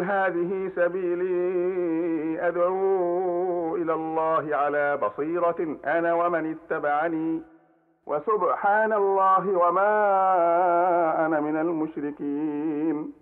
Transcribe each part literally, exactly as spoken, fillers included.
قل هذه سبيلي أدعو إلى الله على بصيرة أنا ومن اتبعني وسبحان الله وما أنا من المشركين.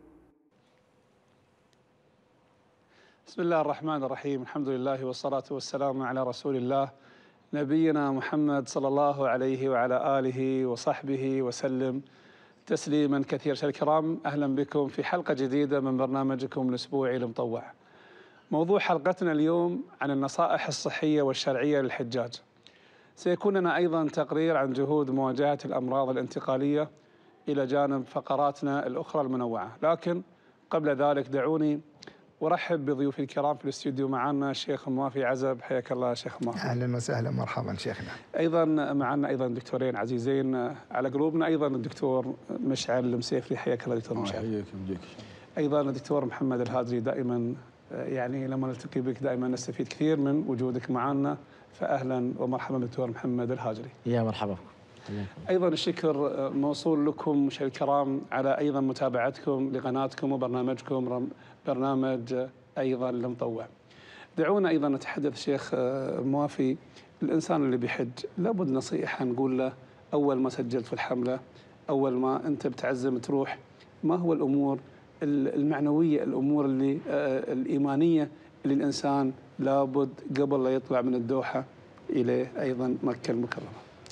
بسم الله الرحمن الرحيم. الحمد لله والصلاة والسلام على رسول الله نبينا محمد صلى الله عليه وعلى آله وصحبه وسلم تسليما كثيرا. شيخ الكرام، أهلا بكم في حلقة جديدة من برنامجكم الأسبوعي المطوع. موضوع حلقتنا اليوم عن النصائح الصحية والشرعية للحجاج. سيكون لنا أيضا تقرير عن جهود مواجهة الأمراض الانتقالية إلى جانب فقراتنا الأخرى المنوعة. لكن قبل ذلك دعوني ورحب بضيوفي الكرام في الاستوديو. معنا الشيخ موافي عزب، حياك الله شيخ موافي. اهلا وسهلا، مرحبا شيخنا. ايضا معنا ايضا دكتورين عزيزين على قلوبنا، ايضا الدكتور مشعل المسيفري، حياك الله دكتور مشعل. حياك بيك. ايضا الدكتور محمد الهادري، دائما يعني لما نلتقي بك دائما نستفيد كثير من وجودك معنا، فاهلا ومرحبا دكتور محمد الهادري. يا مرحبا. ايضا الشكر موصول لكم مشاهدينا الكرام على ايضا متابعتكم لقناتكم وبرنامجكم برنامج ايضا المطوع. دعونا ايضا نتحدث شيخ موافي، الانسان اللي بيحج لابد نصيحه نقول له اول ما سجلت في الحمله، اول ما انت بتعزم تروح، ما هو الامور المعنويه، الامور اللي الايمانيه اللي الانسان لابد قبل لا يطلع من الدوحه الى ايضا مكه المكرمه؟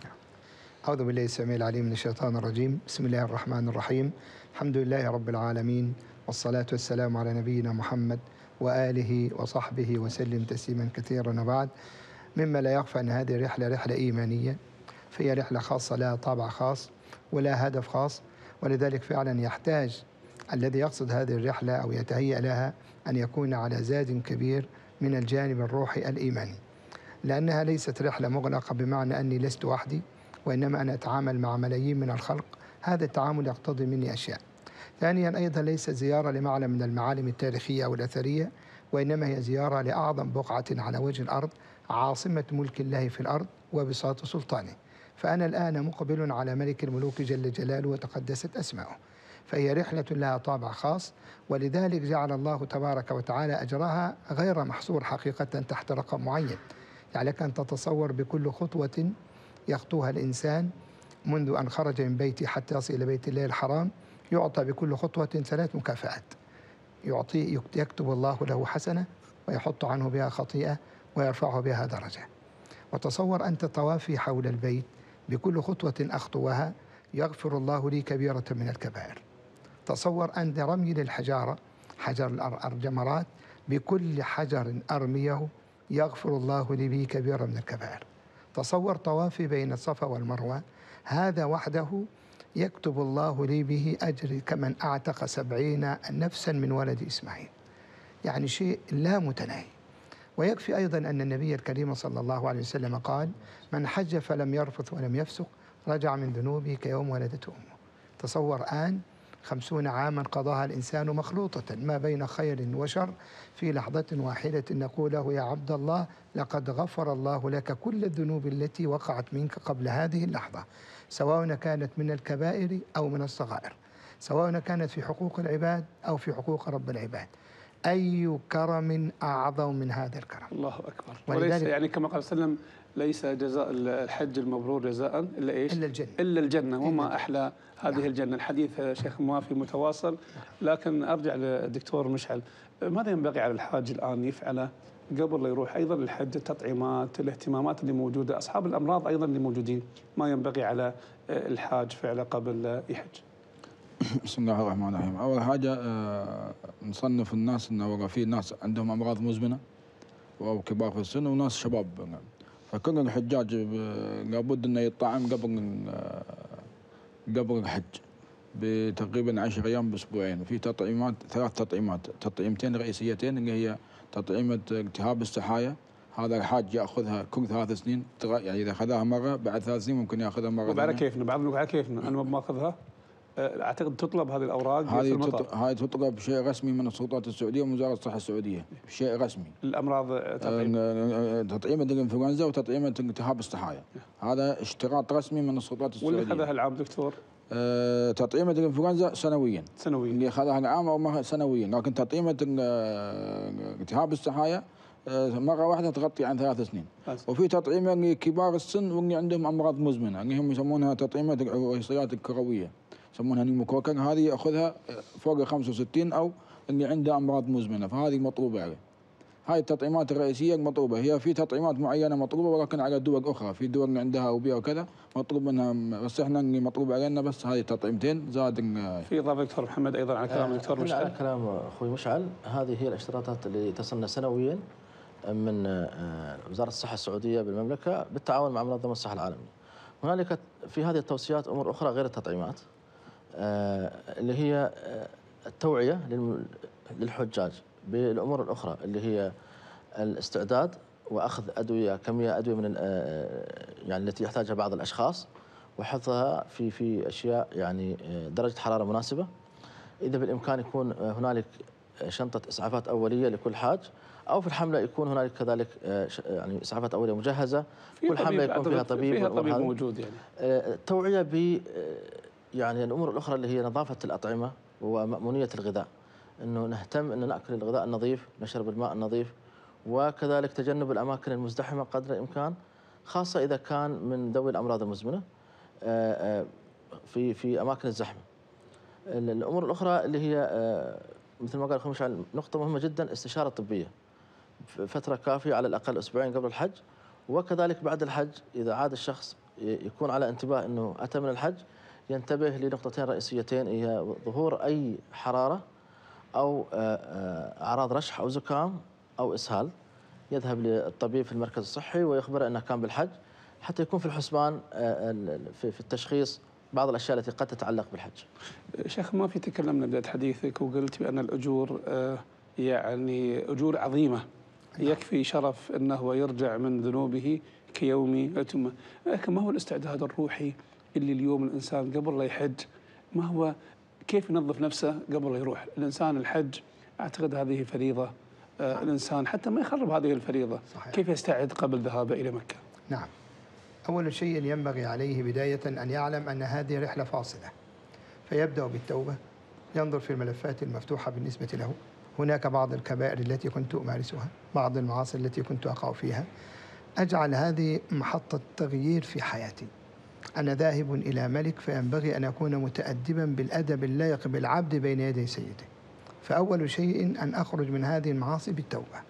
أعوذ بالله السميع العليم من الشيطان الرجيم. بسم الله الرحمن الرحيم. الحمد لله رب العالمين، والصلاة والسلام على نبينا محمد وآله وصحبه وسلم تسليما كثيرا. وبعد، مما لا يخفى أن هذه الرحلة رحلة إيمانية، فهي رحلة خاصة لها طابع خاص ولا هدف خاص، ولذلك فعلا يحتاج الذي يقصد هذه الرحلة أو يتهيأ لها أن يكون على زاد كبير من الجانب الروحي الإيماني، لأنها ليست رحلة مغلقة بمعنى أني لست وحدي، وإنما أنا أتعامل مع ملايين من الخلق. هذا التعامل يقتضي مني أشياء. ثانيا، أيضا ليست زيارة لمعلم من المعالم التاريخية أو الأثرية، وإنما هي زيارة لأعظم بقعة على وجه الأرض، عاصمة ملك الله في الأرض وبساط سلطانه. فأنا الآن مقبل على ملك الملوك جل جلاله وتقدست أسماؤه، فهي رحلة لها طابع خاص، ولذلك جعل الله تبارك وتعالى أجرها غير محصور حقيقة تحت رقم معين. يعني لك أن تتصور بكل خطوة يخطوها الإنسان منذ أن خرج من بيته حتى يصل إلى بيت الله الحرام، يعطى بكل خطوة ثلاث مكافآت. يعطي يكتب الله له حسنة، ويحط عنه بها خطيئة، ويرفعه بها درجة. وتصور أنت طوافي حول البيت، بكل خطوة أخطوها يغفر الله لي كبيرة من الكبائر. تصور أن رمي للحجارة، حجر الجمرات، بكل حجر أرميه يغفر الله لي به كبيرة من الكبائر. تصور طوافي بين الصفا والمروة، هذا وحده يكتب الله لي به أجر كمن أعتق سبعين نفسا من ولد إسماعيل. يعني شيء لا متناهي. ويكفي أيضا أن النبي الكريم صلى الله عليه وسلم قال: من حج فلم يرفث ولم يفسق رجع من ذنوبه كيوم ولدته أمه. تصور آن خمسون عاما قضاها الإنسان مخلوطة ما بين خير وشر، في لحظة واحدة نقول له: يا عبد الله، لقد غفر الله لك كل الذنوب التي وقعت منك قبل هذه اللحظة، سواء كانت من الكبائر أو من الصغائر، سواء كانت في حقوق العباد أو في حقوق رب العباد. أي كرم أعظم من هذا الكرم؟ الله أكبر. وليس يعني كما قال صلى الله عليه وسلم: ليس جزاء الحج المبرور جزاء إلا إيش؟ إلا الجنة. إلا الجنة. وما إلا أحلى هذه نعم. الجنة. الحديث شيخ موافي متواصل، لكن أرجع للدكتور مشعل. ماذا ينبغي على الحاج الآن يفعله قبل لا يروح أيضا الحج؟ التطعيمات، الاهتمامات اللي موجودة، أصحاب الأمراض أيضا اللي موجودين، ما ينبغي على الحاج فعله قبل يحج؟ بسم الله الرحمن الرحيم. أول حاجة آه نصنف الناس أنه في ناس عندهم أمراض مزمنة أو كبار في السن، وناس شباب. فكل الحجاج لابد أنه يطعم قبل قبل الحج بتقريبا عشر أيام بأسبوعين. وفي تطعيمات، ثلاث تطعيمات، تطعيمتين رئيسيتين اللي هي تطعيمة التهاب السحاية، هذا الحاج ياخذها كل ثلاث سنين، يعني إذا أخذها مرة بعد ثلاث سنين ممكن ياخذها مرة. وعلى كيفنا، بعضنا على كيفنا، أنا ما أخذها. اعتقد تطلب هذه الاوراق في هذه المطار. هاي تطلب شيء رسمي من السلطات السعوديه ووزاره الصحه السعوديه، شيء رسمي. الامراض تطعيم تطعيمه الانفلونزا وتطعيمه التهاب السحايا، هذا اشتراط رسمي من السلطات السعوديه. واللي اخذها العام دكتور آه تطعيمة الإنفلونزا سنويا سنويا اللي أخذها العام أو ما سنويا، لكن تطعيمة التهاب السحايا مرة واحدة تغطي عن ثلاث سنين. بس. وفي تطعيمة لكبار السن واللي عندهم أمراض مزمنة اللي هم يسمونها تطعيمة العصيات الكروية، يسمونها نيموكوكر، هذه يأخذها فوق خمسة وستين أو اللي عنده أمراض مزمنة، فهذه مطلوبة عليه. هاي التطعيمات الرئيسية المطلوبة. هي في تطعيمات معينة مطلوبة ولكن على دول أخرى، في دول اللي عندها أوبئة وكذا مطلوب منها، بس احنا اللي مطلوب علينا بس هاي التطعيمتين زاد. في إضافة دكتور محمد أيضا على كلام الدكتور مشعل. على كلام أخوي مشعل، هذه هي الاشتراطات اللي تصلنا سنويا من وزارة الصحة السعودية بالمملكة بالتعاون مع منظمة الصحة العالمية. هنالك في هذه التوصيات أمور أخرى غير التطعيمات اللي هي التوعية للحجاج بالأمور الأخرى اللي هي الاستعداد وأخذ أدوية كمية أدوية من يعني التي يحتاجها بعض الأشخاص وحفظها في في أشياء يعني درجة حرارة مناسبة. إذا بالإمكان يكون هنالك شنطة إسعافات أولية لكل حاج، أو في الحملة يكون هنالك كذلك يعني إسعافات أولية مجهزة، كل حملة يكون فيها طبيب فيها طبيب موجود. يعني التوعية ب يعني الأمور الأخرى اللي هي نظافة الأطعمة ومأمونية الغذاء، إنه نهتم إن نأكل الغذاء النظيف، نشرب الماء النظيف، وكذلك تجنب الأماكن المزدحمة قدر الإمكان، خاصة إذا كان من ذوي الأمراض المزمنة في في أماكن الزحمة. الأمور الأخرى اللي هي مثل ما قال أخوي مشعل نقطة مهمة جدا، استشارة طبية فترة كافية على الأقل أسبوعين قبل الحج، وكذلك بعد الحج إذا عاد الشخص يكون على انتباه أنه أتى من الحج ينتبه لنقطتين رئيسيتين، هي ظهور أي حرارة أو أعراض رشح أو زكام أو إسهال، يذهب للطبيب في المركز الصحي ويخبره أنه كان بالحج، حتى يكون في الحسبان في التشخيص بعض الأشياء التي قد تتعلق بالحج. شيخ، ما في تكلمنا بداية حديثك وقلت بأن الأجور يعني أجور عظيمة يكفي شرف أنه يرجع من ذنوبه كيوم أتمه، لكن ما هو الاستعداد الروحي اللي اليوم الإنسان قبل لا يحج ما هو كيف ينظف نفسه قبل لا يروح؟ الإنسان الحج أعتقد هذه فريضة، آه الإنسان حتى ما يخرب هذه الفريضة. صحيح. كيف يستعد قبل ذهابه إلى مكة؟ نعم، أول شيء ينبغي عليه بداية أن يعلم أن هذه رحلة فاصلة، فيبدأ بالتوبة، ينظر في الملفات المفتوحة بالنسبة له. هناك بعض الكبائر التي كنت أمارسها، بعض المعاصي التي كنت أقع فيها، أجعل هذه محطة تغيير في حياتي. أنا ذاهب إلى ملك، فينبغي أن أكون متأدبا بالأدب اللائق بالعبد بين يدي سيده. فأول شيء أن أخرج من هذه المعاصي بالتوبة،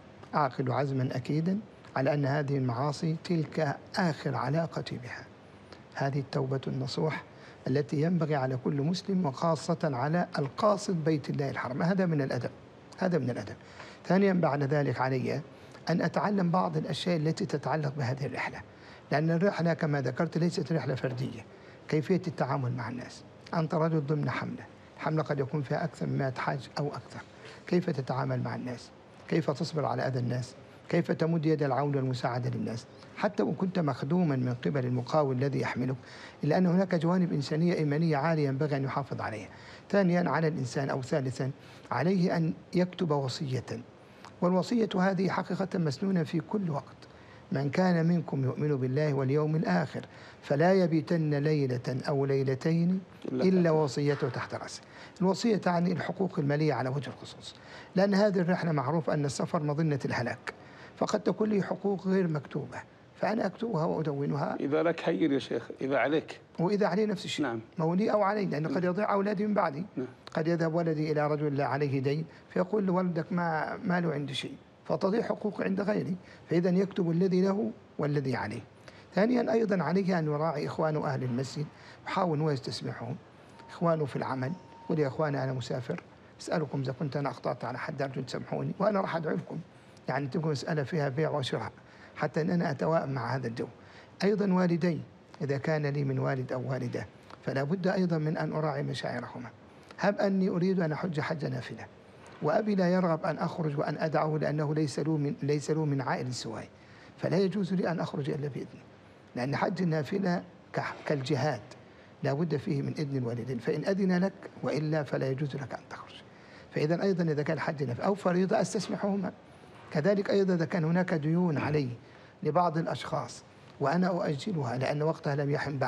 أعقد عزما أكيدا على أن هذه المعاصي تلك آخر علاقتي بها. هذه التوبة النصوح التي ينبغي على كل مسلم، وخاصة على القاصد بيت الله الحرام. هذا من الأدب، هذا من الأدب. ثانيا بعد ذلك علي أن أتعلم بعض الأشياء التي تتعلق بهذه الرحلة، لأن الرحلة كما ذكرت ليست رحلة فردية. كيفية التعامل مع الناس، أنت رجل ضمن حملة، حملة قد يكون فيها أكثر من مئة حاج أو أكثر، كيف تتعامل مع الناس؟ كيف تصبر على أذى الناس؟ كيف تمد يد العون والمساعدة للناس؟ حتى وإن كنت مخدوما من قبل المقاول الذي يحملك، إلا أن هناك جوانب إنسانية إيمانية عالية ينبغي أن يحافظ عليها. ثانيا على الإنسان أو ثالثا عليه أن يكتب وصية، والوصية هذه حقيقة مسنونة في كل وقت. من كان منكم يؤمن بالله واليوم الآخر فلا يبيتن ليلة أو ليلتين إلا وصيته تحت رأسه. الوصية تعني الحقوق المالية على وجه الخصوص، لأن هذه الرحلة معروف أن السفر مظنة الهلاك، فقد تكون لي حقوق غير مكتوبة، فأنا أكتبها وأدونها. إذا لك هين يا شيخ، إذا عليك وإذا علي نفس الشيء. نعم. مولي أو علي، لأن قد يضيع أولادي من بعدي. نعم. قد يذهب ولدي إلى رجل لا عليه دين فيقول لولدك ما ما له عندي شيء، فتضيع حقوق عند غيري، فإذا يكتب الذي له والذي عليه. ثانيا أيضا عليه أن يراعي إخوانه أهل المسجد، يحاول هو يستسمحهم، إخوانه في العمل، قل يا إخواني أنا مسافر، أسألكم إذا كنت أنا أخطأت على حد أرجو تسامحوني وأنا راح أدعو لكم، يعني تكون مسألة فيها بيع وشراء حتى أن أنا أتوائم مع هذا الجو. أيضا والدي إذا كان لي من والد أو والدة فلا بد أيضا من أن أراعي مشاعرهما. هب أني أريد أن أحج حج نافلة وأبي لا يرغب أن أخرج وأن أدعه لأنه ليس له من ليس له من عائل سواي، فلا يجوز لي أن أخرج إلا بإذنه، لأن حج النافلة كالجهاد لا بد فيه من إذن الوالدين، فإن أذن لك وإلا فلا يجوز لك أن تخرج. فإذا أيضا إذا كان حج نافلة أو فريضة أستسمحهما. كذلك أيضا إذا كان هناك ديون علي لبعض الأشخاص وأنا أؤجلها لأن وقتها لم يحن بعد،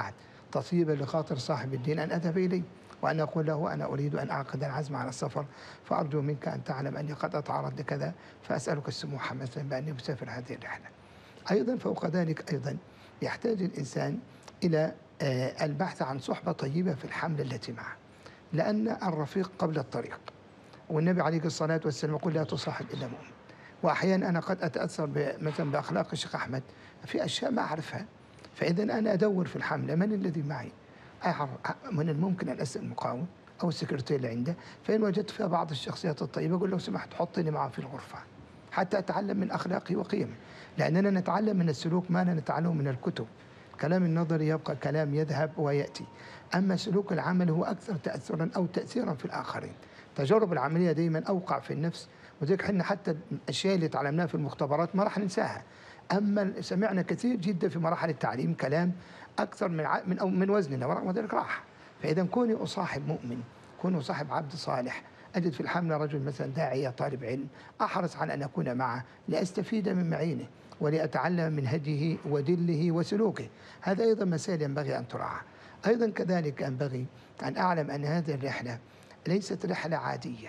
تطيبا لخاطر صاحب الدين أن أذهب إليه وأن أقول له أنا أريد أن أعقد العزم على السفر، فأرجو منك أن تعلم أني قد أتعرض لكذا، فأسألك السموح مثلا بأني أسافر هذه الرحلة. أيضا فوق ذلك أيضا يحتاج الإنسان إلى البحث عن صحبة طيبة في الحملة التي معه، لأن الرفيق قبل الطريق، والنبي عليه الصلاة والسلام يقول لا تصاحب إلا مؤمن. وأحيانا أنا قد أتأثر مثلا بأخلاق الشيخ أحمد في أشياء ما أعرفها، فإذا أنا أدور في الحملة من الذي معي، من الممكن أن أسأل المقاوم أو السكرتير اللي عنده، فإن وجدت فيها بعض الشخصيات الطيبة أقول لو سمحت حطني معه في الغرفة حتى أتعلم من أخلاقه وقيمه، لأننا نتعلم من السلوك ما لا نتعلم من الكتب. الكلام النظري يبقى كلام يذهب ويأتي، أما سلوك العمل هو أكثر تأثرا أو تأثيرا في الآخرين. تجارب العملية دائما أوقع في النفس، وذلك حنا حتى الأشياء اللي تعلمناها في المختبرات ما راح ننساها، أما سمعنا كثير جدا في مراحل التعليم كلام أكثر من من أو من وزننا ورغم ذلك راح. فإذا كوني أصاحب مؤمن، كوني أصاحب عبد صالح، أجد في الحملة رجل مثلا داعية طالب علم، أحرص على أن أكون معه لأستفيد من معينه ولأتعلم من هديه ودله وسلوكه. هذا أيضا مسائل ينبغي أن تراعى. أيضا كذلك ينبغي أن أعلم أن هذه الرحلة ليست رحلة عادية،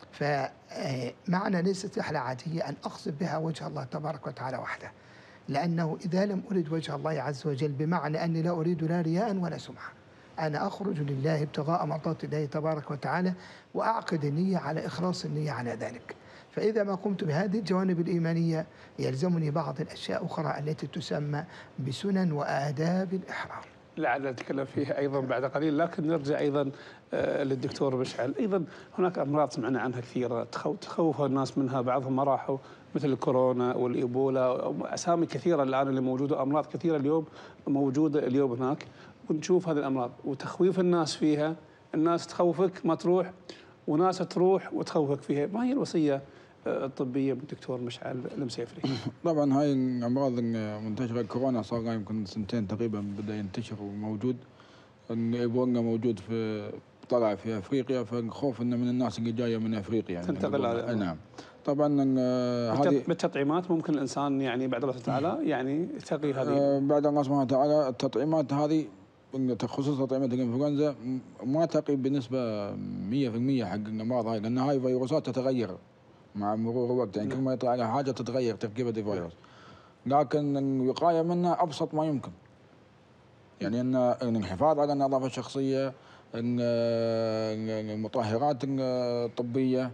فمعنى ليست رحلة عادية أن أقصد بها وجه الله تبارك وتعالى وحده، لأنه إذا لم أرد وجه الله عز وجل بمعنى أني لا أريد لا رياء ولا سمعة، أنا أخرج لله ابتغاء مرضات الله تبارك وتعالى وأعقد النية على إخلاص النية على ذلك. فإذا ما قمت بهذه الجوانب الإيمانية يلزمني بعض الأشياء أخرى التي تسمى بسنن وآداب الإحرام، لعل نتكلم فيها أيضا بعد قليل. لكن نرجع أيضا للدكتور مشعل. أيضا هناك أمراض سمعنا عنها كثيرة تخوف الناس منها، بعضهم ما راحوا، مثل الكورونا والإيبولا، أسامي كثيرة الآن اللي موجودة، أمراض كثيرة اليوم موجودة اليوم هناك، ونشوف هذه الأمراض وتخويف الناس فيها. الناس تخوفك ما تروح، وناس تروح وتخوفك فيها. ما هي الوصية الطبية بالدكتور مشعل المسيفري؟ طبعا هاي الأمراض منتشرة، كورونا صار يمكن سنتين تقريبا بدأ ينتشر وموجود، الإيبولا موجود في طلع في أفريقيا، فالخوف إنه من الناس اللي جاية من أفريقيا يعني تنتقل على. نعم. طبعا هذه بالتطعيمات ممكن الإنسان يعني بعد الله تعالى يعني يتقي هذه. آه بعد الله سبحانه وتعالى التطعيمات هذه خصوصا تطعيمات الإنفلونزا ما تقي بنسبة مية بالمية حق الأمراض هاي، لأن هاي فيروسات تتغير مع مرور الوقت، يعني كل ما يطلع عليها حاجة تتغير تركيبة الفيروس، لكن الوقاية منها أبسط ما يمكن، يعني أن الحفاظ على النظافة الشخصية، أن المطهرات الطبية،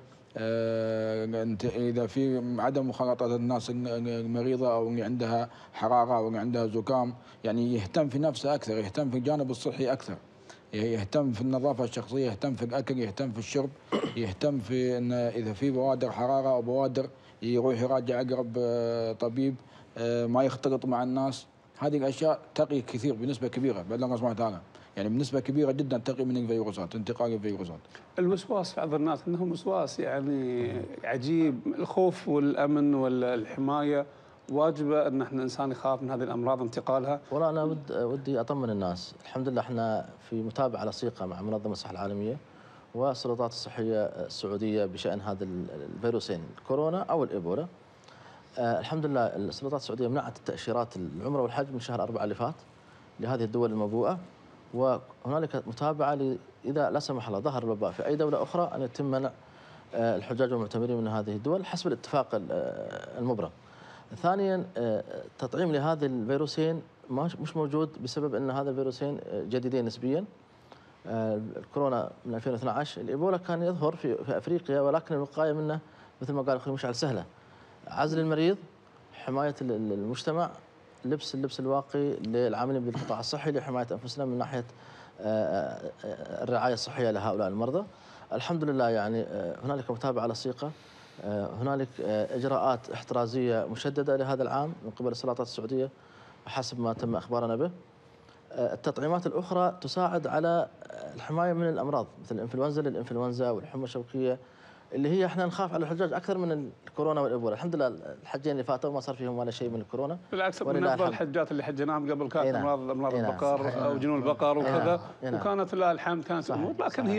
إذا في عدم مخالطة الناس المريضة أو اللي عندها حرارة أو اللي عندها زكام، يعني يهتم في نفسه أكثر، يهتم في الجانب الصحي أكثر، يهتم في النظافة الشخصية، يهتم في الأكل، يهتم في الشرب، يهتم في أن إذا في بوادر حرارة أو بوادر يروح يراجع أقرب طبيب، ما يختلط مع الناس. هذه الأشياء تقي كثير بنسبة كبيرة بإذن الله سبحانه وتعالى، يعني بنسبة كبيرة جدا تقي من الفيروسات، انتقال الفيروسات. الوسواس بعض الناس انه وسواس يعني عجيب، الخوف والامن والحمايه واجبه ان احنا الانسان يخاف من هذه الامراض انتقالها. والله انا ود ودي اطمن الناس، الحمد لله احنا في متابعه لصيقه مع منظمه الصحه العالميه والسلطات الصحيه السعوديه بشان هذا الفيروسين الكورونا او الايبولا. آه الحمد لله السلطات السعوديه منعت التاشيرات العمره والحج من شهر أربعة اللي فات لهذه الدول الموبوءه، وهنالك متابعه اذا لا سمح الله ظهر الوباء في اي دوله اخرى ان يتم منع آه الحجاج والمعتمرين من هذه الدول حسب الاتفاق المبرم. ثانيا تطعيم لهذه الفيروسين مش موجود بسبب ان هذا الفيروسين جديدين نسبيا. الكورونا من ألفين واثني عشر، الايبولا كان يظهر في في افريقيا، ولكن الوقايه منه مثل ما قال اخوي مشعل سهله، عزل المريض، حمايه المجتمع، لبس اللبس الواقي للعاملين بالقطاع الصحي لحمايه انفسنا من ناحيه الرعايه الصحيه لهؤلاء المرضى. الحمد لله يعني هنالك متابعه لصيقه، هنالك إجراءات احترازية مشددة لهذا العام من قبل السلطات السعودية حسب ما تم إخبارنا به. التطعيمات الأخرى تساعد على الحماية من الأمراض مثل الإنفلونزا للإنفلونزا والحمى الشوكية اللي هي احنا نخاف على الحجاج أكثر من الكورونا والإيبولا. الحمد لله الحجين اللي فاتوا ما صار فيهم ولا شيء من الكورونا، بالعكس من أفضل الحجات اللي حجيناهم قبل كانت أمراض أمراض البقر أو جنون البقر وكذا، وكانت لله الحمد كانت أمور، لكن هي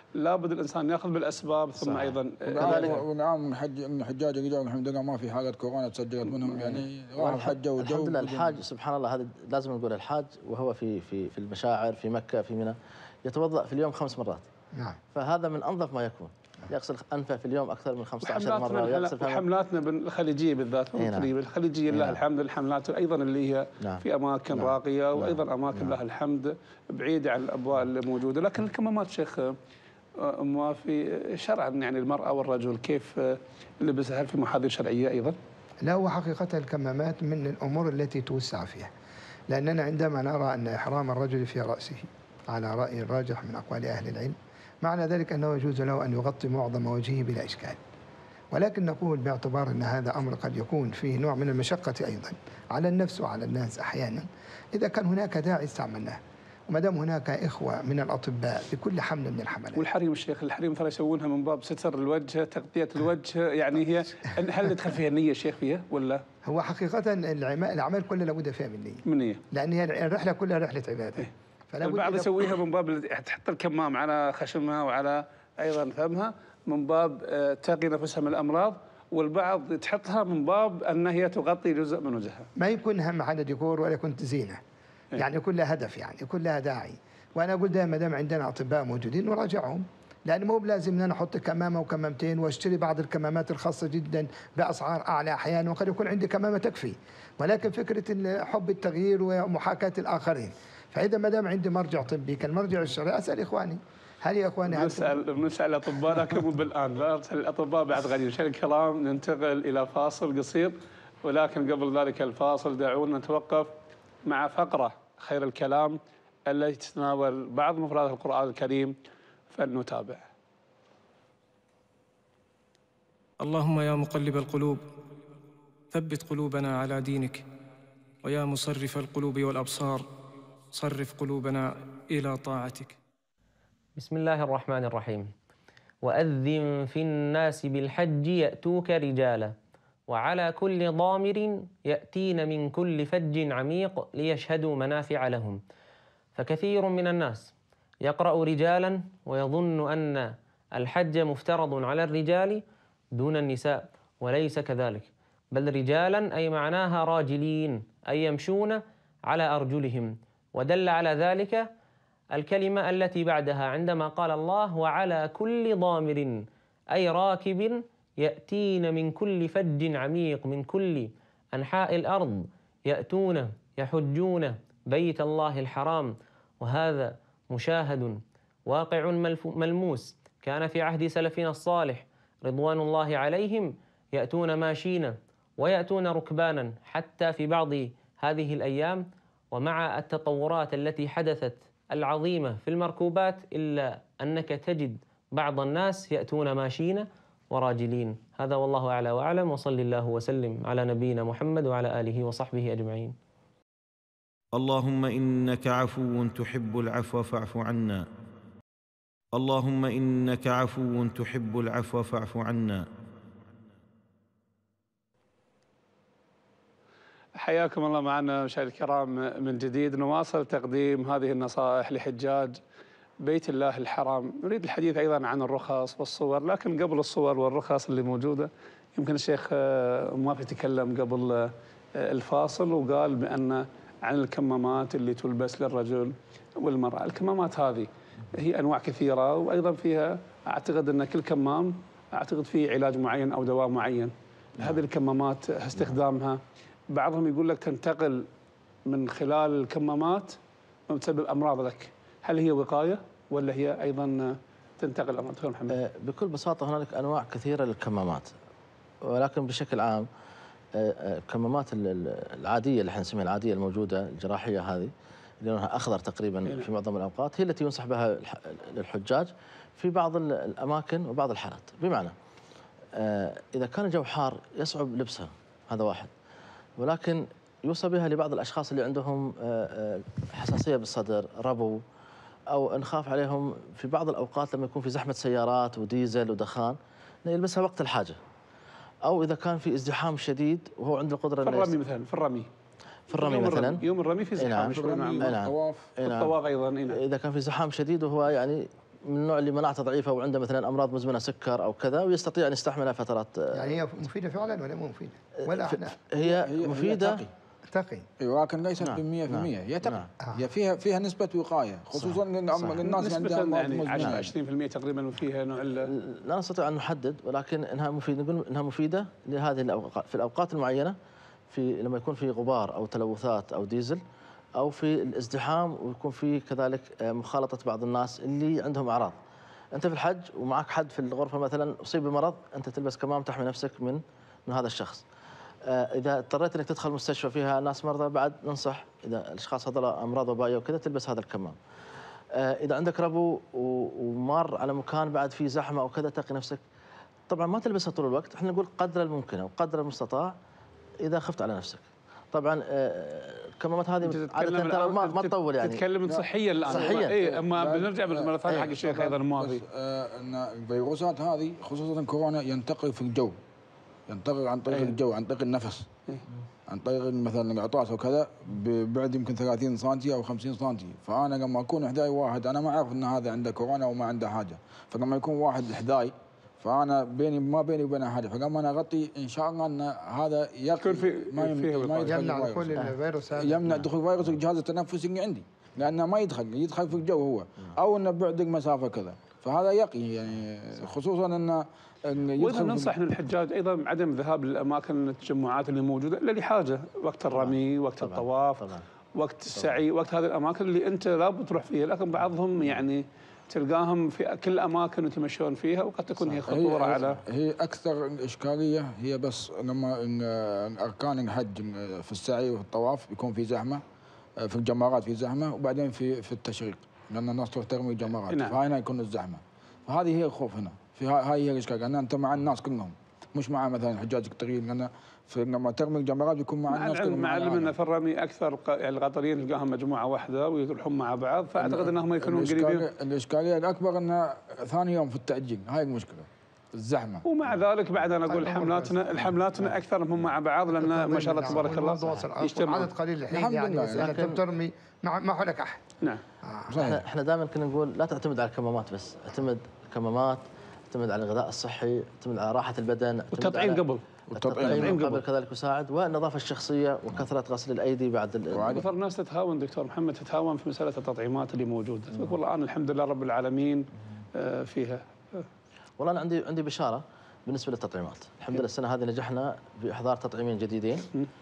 لابد الانسان ياخذ بالاسباب ثم صحيح. ايضا ونعم حج الحجاج اللي جاوا الحمد لله ما في حالات كورونا تسجلت منهم، يعني راحوا حجوا وجو. الحمد لله الحاج سبحان الله، هذا لازم نقول الحاج وهو في في في المشاعر في مكه في منى يتوضا في اليوم خمس مرات. نعم. فهذا من انظف ما يكون، يغسل انفه في اليوم اكثر من خمسة عشر مره ويغسل فمه. حملاتنا الخليجيه بالذات مو نعم. الخليجيه لله نعم. الحمد، الحملات ايضا اللي هي نعم. في اماكن نعم. راقيه وايضا نعم. اماكن نعم. لها الحمد بعيده عن الابواء الموجوده، لكن الكمامات شيخ موافي شرعا يعني المراه والرجل كيف لبسها؟ هل في محاذير شرعيه ايضا؟ لا، هو حقيقة الكمامات من الأمور التي توسع فيها، لأننا عندما نرى أن إحرام الرجل في رأسه على رأي الراجح من أقوال أهل العلم معنى ذلك أنه يجوز له أن يغطي معظم وجهه بلا إشكال، ولكن نقول باعتبار أن هذا أمر قد يكون فيه نوع من المشقة أيضا على النفس وعلى الناس أحيانا، إذا كان هناك داعي استعملناه، وما دام هناك إخوة من الأطباء بكل حمل من الحملات. والحريم الشيخ، الحريم ترى يسوونها من باب ستر الوجه، تغطية الوجه، يعني هي هل يدخل فيها النية الشيخ فيها ولا؟ هو حقيقة الأعمال كلها لابد فيها من نية. من نية. لأن هي الرحلة كلها رحلة عبادة. إيه. البعض يسويها من باب تحط الكمام على خشمها وعلى أيضا فمها من باب تقي نفسها من الأمراض، والبعض تحطها من باب أن هي تغطي جزء من وجهها. ما يكون هم على ديكور ولا يكون زينة. إيه؟ يعني كلها هدف، يعني كلها داعي. وأنا أقول دائما ما دام عندنا أطباء موجودين نراجعهم، لأن مو بلازم أن أنا أحط كمامة وكمامتين وأشتري بعض الكمامات الخاصة جدا بأسعار أعلى أحيانا، وقد يكون عندي كمامة تكفي، ولكن فكرة حب التغيير ومحاكاة الآخرين. فإذا ما دام عندي مرجع طبي كالمرجع الشرعي أسأل إخواني، هل يا إخواني بنسأل بنسأل الأطباء لكن مو بالآن، بنسأل الأطباء بعد غني. شيء الكلام ننتقل إلى فاصل قصير، ولكن قبل ذلك الفاصل دعونا نتوقف مع فقرة خير الكلام التي تتناول بعض مفردات القرآن الكريم، فلنتابع. اللهم يا مقلب القلوب ثبت قلوبنا على دينك، ويا مصرف القلوب والأبصار صرف قلوبنا إلى طاعتك. بسم الله الرحمن الرحيم. وأذن في الناس بالحج يأتوك رجالا وعلى كل ضامر يأتين من كل فج عميق ليشهدوا منافع لهم. فكثير من الناس يقرأ رجالا ويظن أن الحج مفترض على الرجال دون النساء، وليس كذلك، بل رجالا أي معناها راجلين، أي يمشون على أرجلهم. ودل على ذلك الكلمة التي بعدها عندما قال الله وعلى كل ضامر أي راكب يأتين من كل فج عميق، من كل أنحاء الأرض يأتون يحجون بيت الله الحرام. وهذا مشاهد واقع ملموس كان في عهد سلفنا الصالح رضوان الله عليهم، يأتون ماشين ويأتون ركبانا حتى في بعض هذه الأيام. ومع التطورات التي حدثت العظيمة في المركوبات إلا أنك تجد بعض الناس يأتون ماشين وراجلين. هذا والله أعلى وأعلم، وصلى الله وسلم على نبينا محمد وعلى آله وصحبه أجمعين. اللهم إنك عفو تحب العفو فاعف عنا. اللهم إنك عفو تحب العفو فاعف عنا. حياكم الله معنا مشاهدينا الكرام من جديد، نواصل تقديم هذه النصائح لحجاج بيت الله الحرام. نريد الحديث أيضا عن الرخص والصور، لكن قبل الصور والرخص اللي موجودة يمكن الشيخ موافي تكلم قبل الفاصل وقال بأن عن الكمامات اللي تلبس للرجل والمرأة. الكمامات هذه هي أنواع كثيرة، وأيضا فيها أعتقد أن كل كمام أعتقد فيه علاج معين أو دواء معين. هذه الكمامات استخدامها بعضهم يقول لك تنتقل من خلال الكمامات وتسبب أمراض لك، هل هي وقاية ولا هي أيضا تنتقل أمراض؟ دكتور محمد. بكل بساطة هنالك أنواع كثيرة للكمامات، ولكن بشكل عام الكمامات العادية اللي احنا نسميها العادية الموجودة الجراحية هذه اللي لونها أخضر تقريبا في معظم الأوقات هي التي ينصح بها للحجاج في بعض الأماكن وبعض الحالات. بمعنى إذا كان الجو حار يصعب لبسها، هذا واحد، ولكن يوصى بها لبعض الأشخاص اللي عندهم حساسية بالصدر، ربو، أو نخاف عليهم في بعض الأوقات لما يكون في زحمة سيارات وديزل ودخان يلبسها وقت الحاجة، أو إذا كان في ازدحام شديد وهو عنده القدرة في الرمي مثلا في الرمي في الرمي مثلا يوم الرمي في زحام، نعم. نعم. الطواف الطواف أيضا. إذا كان في زحام شديد وهو يعني من النوع اللي مناعته ضعيفه وعنده مثلا امراض مزمنه سكر او كذا ويستطيع ان يستحملها فترات. يعني هي مفيده فعلا ولا مو مفيده؟ ولا احنا هي, هي مفيده هي تقي ولكن ليست نعم. بالمية في المية. هي تقي. نعم. هي فيها فيها نسبه وقايه خصوصا للناس اللي عندها امراض يعني مزمنه. عشرين بالمئة تقريبا فيها نوع لا نستطيع ان نحدد، ولكن انها مفيده، نقول انها مفيده لهذه الاوقات، في الاوقات المعينه، في لما يكون في غبار او تلوثات او ديزل، او في الازدحام ويكون في كذلك مخالطه بعض الناس اللي عندهم اعراض. انت في الحج ومعك حد في الغرفه مثلا اصيب بمرض، انت تلبس كمام تحمي نفسك من من هذا الشخص. اذا اضطريت انك تدخل مستشفى فيها ناس مرضى، بعد ننصح اذا الاشخاص هذول امراض وبائيه وكذا تلبس هذا الكمام. اذا عندك ربو ومار على مكان بعد فيه زحمه او كذا تقي نفسك. طبعا ما تلبسها طول الوقت، احنا نقول قدر الممكن او قدر المستطاع اذا خفت على نفسك. طبعا الكمامات هذه عاده ترى ما, ما تطول يعني. تتكلم صحيا الان صحيا. اي اما بنرجع مره ثانيه حق الشيخ ايضا الماضي. ان الفيروسات هذه خصوصا كورونا ينتقل في الجو، ينتقل عن طريق الجو، عن طريق النفس، عن طريق مثلا العطاس وكذا ببعد يمكن ثلاثين سنتي او خمسين سنتي. فانا لما اكون حداي واحد انا ما اعرف ان هذا عنده كورونا وما عنده حاجه، فلما يكون واحد حداي فانا بيني ما بيني وبينه حاجه، فلما انا اغطي ان شاء الله ان هذا يكون في ما يمنع دخول الفيروس هذا، يمنع دخول فيروس الجهاز التنفسي اللي عندي، لانه ما يدخل يدخل في الجو هو، او انه بعد المسافه كذا، فهذا يقي يعني. خصوصا انه وايضا ننصح للحجاج ايضا عدم الذهاب للاماكن التجمعات اللي موجوده الا لحاجه، وقت الرمي، وقت طبعًا الطواف، طبعًا وقت السعي، وقت هذه الاماكن اللي انت لابد تروح فيها. لكن بعضهم يعني تلقاهم في كل الاماكن يتمشون فيها، وقد تكون هي خطوره هي على هي اكثر الاشكاليه هي بس لما اركان الحج في السعي وفي الطواف بيكون في زحمه، في الجمرات في زحمه، وبعدين في في التشريق لان الناس تروح ترمي الجمرات، نعم. فهنا يكون الزحمه، فهذه هي الخوف هنا، في هاي هي الاشكال، لان انت مع الناس كلهم مش مع مثلا حجاج كثيرين، لان لما ترمي الجمرات بيكون مع, مع الناس كلهم. مع العلم ان في الرمي اكثر يعني القطريين تلقاهم مجموعه واحده ويروحون مع بعض، فاعتقد انهم يكونون قريبين. الاشكاليه الاكبر انه ثاني يوم في التاجيل، هاي المشكله الزحمه. ومع ذلك بعد انا اقول حملاتنا الحملاتنا اكثر هم مع بعض، لان ما شاء الله تبارك الله يجتمعون عدد قليل الحين يعني، لكن ترمي ما حولك احد. نعم. احنا احنا دائما كنا نقول لا تعتمد على الكمامات بس، اعتمد كمامات، اعتمد على الغذاء الصحي، اعتمد على راحه البدن، والتطعيم قبل التطعيم قبل كذلك يساعد، والنظافه الشخصيه وكثره غسل الايدي بعد. اكثر الناس تتهاون دكتور محمد، تتهاون في مساله التطعيمات اللي موجوده، تقول والله انا الحمد لله رب العالمين فيها. والله انا عندي عندي بشاره بالنسبه للتطعيمات، الحمد لله السنه هذه نجحنا باحضار تطعيمين جديدين.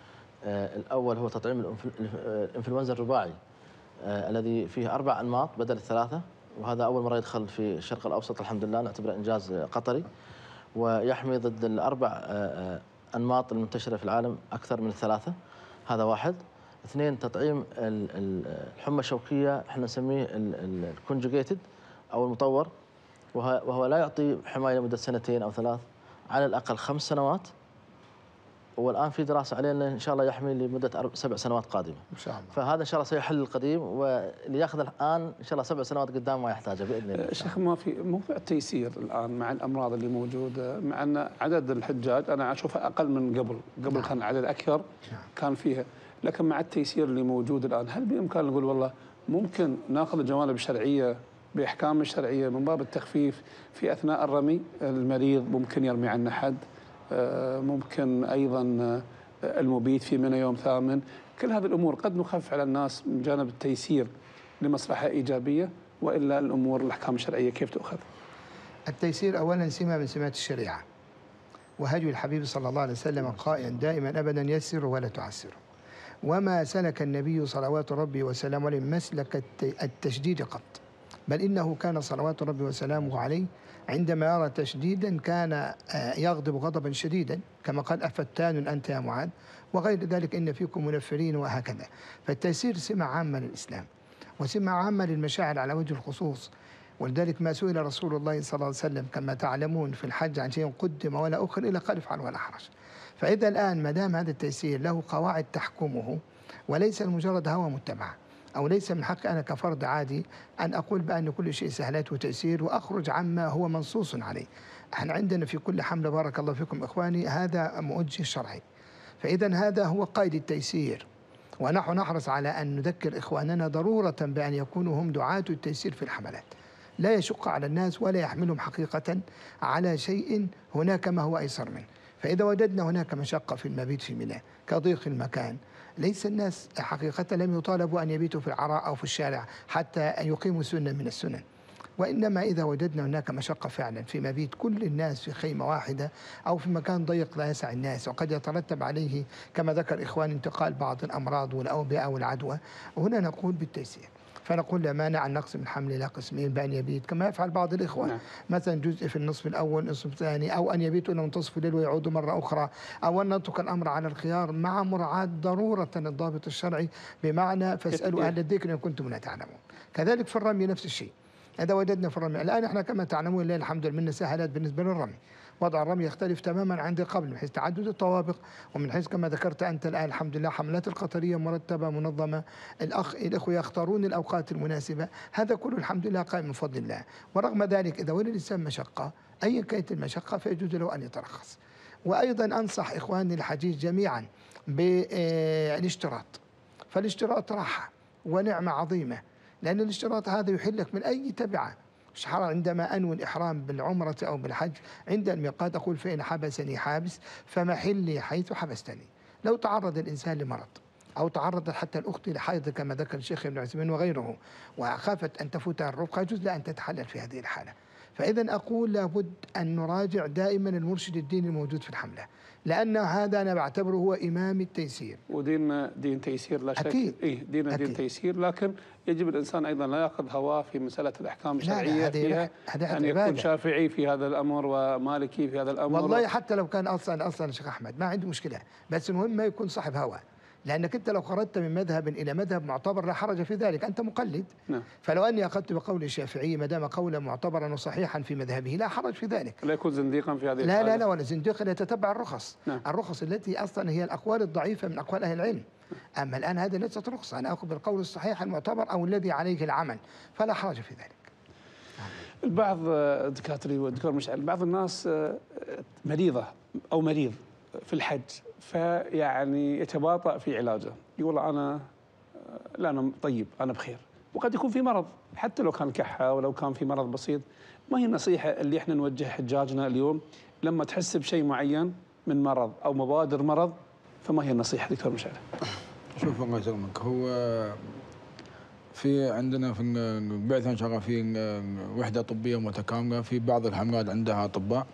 آه الاول هو تطعيم الانفلونزا الرباعي آه الذي فيه اربع انماط بدل الثلاثه، وهذا اول مره يدخل في الشرق الاوسط، الحمد لله نعتبره انجاز قطري، ويحمي ضد الاربع آه انماط المنتشره في العالم اكثر من الثلاثه. هذا واحد. اثنين، تطعيم الحمى الشوكيه، احنا نسميه الكونجوجيتد او المطور، وهو لا يعطي حمايه لمده سنتين او ثلاث، على الاقل خمس سنوات، والان في دراسه عليه انه ان شاء الله يحمي لمده سبع سنوات قادمه. ان شاء الله. فهذا ان شاء الله سيحل القديم، واللي ياخذ الان ان شاء الله سبع سنوات قدام ما يحتاجه باذن الله. شيخ، ما في موضوع التيسير الان مع الامراض اللي موجوده، مع ان عدد الحجاج انا اشوفه اقل من قبل، قبل نعم. كان عدد اكثر نعم. كان فيها، لكن مع التيسير اللي موجود الان، هل بامكان نقول والله ممكن ناخذ الجوانب الشرعيه باحكام الشرعيه من باب التخفيف في اثناء الرمي؟ المريض ممكن يرمي عنه حد، ممكن ايضا المبيت في منى يوم ثامن، كل هذه الامور قد نخفف على الناس من جانب التيسير لمصلحه ايجابيه، والا الامور الاحكام الشرعيه كيف تؤخذ؟ التيسير اولا سمه من سمات الشريعه، وهدي الحبيب صلى الله عليه وسلم قائلا دائما ابدا يسروا ولا تعسروا، وما سلك النبي صلوات ربي وسلامه عليه مسلك التشديد قط، بل إنه كان صلوات ربي وسلامه عليه عندما يرى تشديدا كان يغضب غضبا شديدا، كما قال أفتان أنت يا معاذ، وغير ذلك إن فيكم منفرين وهكذا. فالتيسير سمة عامة للإسلام، وسمة عامة للمشاعر على وجه الخصوص، ولذلك ما سئل رسول الله صلى الله عليه وسلم كما تعلمون في الحج عن شيء قدم ولا أخر إلا قال افعل ولا حرج. فإذا الآن ما دام هذا التيسير له قواعد تحكمه، وليس المجرد هوى متبع، أو ليس من حقي أنا كفرد عادي أن أقول بأن كل شيء سهلات وتيسير وأخرج عما هو منصوص عليه. احنا عندنا في كل حملة بارك الله فيكم إخواني هذا موجه شرعي، فإذا هذا هو قيد التيسير، ونحن نحرص على أن نذكر إخواننا ضرورة بأن يكونوا هم دعاة التيسير في الحملات. لا يشق على الناس ولا يحملهم حقيقة على شيء هناك ما هو أيسر منه. فإذا وجدنا هناك مشقة في المبيت في منى كضيق المكان، ليس الناس حقيقة لم يطالبوا أن يبيتوا في العراء أو في الشارع حتى أن يقيموا سنة من السنن، وإنما إذا وجدنا هناك مشقة فعلا في مبيت كل الناس في خيمة واحدة أو في مكان ضيق لا يسع الناس، وقد يترتب عليه كما ذكر إخوان انتقال بعض الأمراض والأوبئة والعدوى، وهنا نقول بالتيسير. فنقول لا مانع أن نقسم الحمل إلى قسمين بأن يبيت كما يفعل بعض الإخوة، نعم. مثلا جزء في النصف الأول نصف الثاني، أو أن يبيتوا إلى منتصف الليل ويعودوا مرة أخرى، أو أن نترك الأمر على الخيار مع مراعاة ضرورة الضابط الشرعي، بمعنى فاسألوا أهل الذكر إن كنتم لا تعلمون. كذلك في الرمي نفس الشيء، إذا وجدنا في الرمي الآن إحنا كما تعلمون لله الحمد لله سهلات بالنسبة للرمي، وضع الرمي يختلف تماما عن قبل من حيث تعدد الطوابق، ومن حيث كما ذكرت أنت الآن الحمد لله حملات القطرية مرتبة منظمة، الأخ الأخوة يختارون الأوقات المناسبة، هذا كله الحمد لله قائم من فضل الله. ورغم ذلك إذا وجد الإنسان مشقة أيا كانت المشقة فيجوز له أن يترخص. وأيضا أنصح إخواني الحجيج جميعا بالاشتراط، فالاشتراط راحة ونعمة عظيمة، لأن الاشتراط هذا يحلك من أي تبعة. عندما أنوي الإحرام بالعمرة أو بالحج عند الميقات أقول فإن حبسني حابس فمحلي حيث حبستني. لو تعرض الإنسان لمرض أو تعرضت حتى الأخت لحيض كما ذكر الشيخ ابن عثيمين وغيره وخافت أن تفوتها الرفقة يجوز لها أن تتحلل في هذه الحالة. فإذا أقول لابد أن نراجع دائما المرشد الديني الموجود في الحملة، لأن هذا أنا بعتبره هو إمام التيسير. ودين دين تيسير لا شك. أكيد. إيه دين أكيد. دين تيسير، لكن يجب الإنسان أيضا لا يأخذ هواه في مسألة الأحكام الشرعية فيها أن يكون شافعي في هذا الأمر ومالكي في هذا الأمر. والله حتى لو كان أصلا أصلا شيخ أحمد ما عندي مشكلة، بس المهم ما يكون صاحب هوى، لأنك أنت لو خرجت من مذهب إلى مذهب معتبر لا حرج في ذلك، أنت مقلد. نعم. فلو أني أخذت بقول الشافعي ما دام قولا معتبرا وصحيحا في مذهبه لا حرج في ذلك. لا يكون زنديقا في هذه لا لا لا ولا زنديقا يتتبع الرخص. نعم. الرخص التي أصلا هي الأقوال الضعيفة من أقوال أهل العلم. أما الآن هذه ليست رخصة، أنا أخذ بالقول الصحيح المعتبر أو الذي عليه العمل، فلا حرج في ذلك. البعض دكاتري والدكتور مشعل، بعض الناس مريضة أو مريض في الحج فيعني يتباطأ في علاجه، يقول أنا لا أنا طيب أنا بخير، وقد يكون في مرض حتى لو كان كحة ولو كان في مرض بسيط. ما هي النصيحة اللي احنا نوجه حجاجنا اليوم لما تحس بشيء معين من مرض أو مبادر مرض؟ فما هي النصيحة دكتور مشعل؟ شوف الله يسلمك، هو في عندنا في البعثة شغال في وحدة طبية متكاملة، في بعض الحملات عندها أطباء،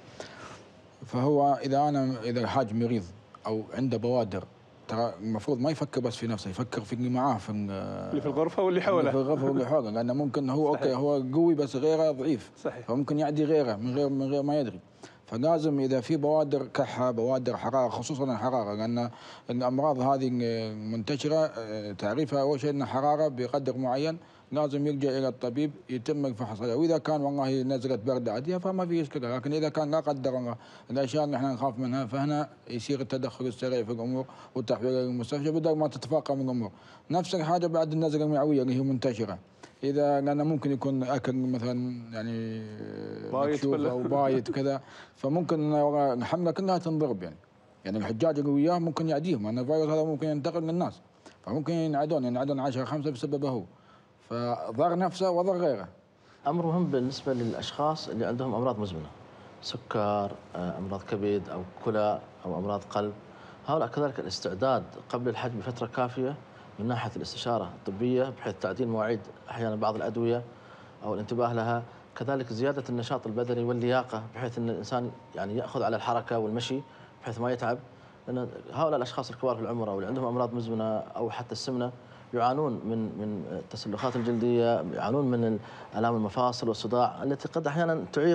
فهو إذا أنا إذا الحاج مريض أو عنده بوادر ترى المفروض ما يفكر بس في نفسه، يفكر في اللي معاه في اللي في الغرفة واللي حوله، اللي في الغرفة واللي حوله، لأنه ممكن هو صحيح. أوكي هو قوي بس غيره ضعيف، صحيح. فممكن يعدي غيره من غير من غير ما يدري. فلازم إذا في بوادر كحة بوادر حرارة، خصوصا الحرارة، لأن الأمراض هذه المنتشرة تعريفها أول شيء أن حرارة بقدر معين لازم يلجأ إلى الطبيب يتم الفحص عليها، وإذا كان والله نزلت برد عادية فما في مشكلة، لكن إذا كان لا قدر الله الأشياء اللي احنا نخاف منها فهنا يصير التدخل السريع في الأمور والتحويل إلى المستشفى بدل ما تتفاقم الأمور. نفس الحاجة بعد النزلة المعوية اللي هي منتشرة، إذا لأنه ممكن يكون أكل مثلا يعني مكشوف أو بايت كذا، فممكن الحملة كلها تنضرب يعني يعني الحجاج اللي وياه ممكن يعديهم، لأن الفيروس هذا ممكن ينتقل للناس، فممكن ينعدون ينعدون عشرة خمسة بسببه هو، فضر نفسه وضر غيره. أمر مهم بالنسبة للأشخاص اللي عندهم أمراض مزمنة، سكر، أمراض كبد أو كلى أو أمراض قلب، هؤلاء كذلك الاستعداد قبل الحج بفترة كافية من ناحية الاستشارة الطبية بحيث تعديل مواعيد أحيانا بعض الأدوية أو الانتباه لها، كذلك زيادة النشاط البدني واللياقة بحيث أن الإنسان يعني يأخذ على الحركة والمشي بحيث ما يتعب، لأن هؤلاء الأشخاص الكبار في العمر أو اللي عندهم أمراض مزمنة أو حتى السمنة يعانون من من التسلخات الجلدية، يعانون من آلام المفاصل والصداع التي قد أحيانا تعيق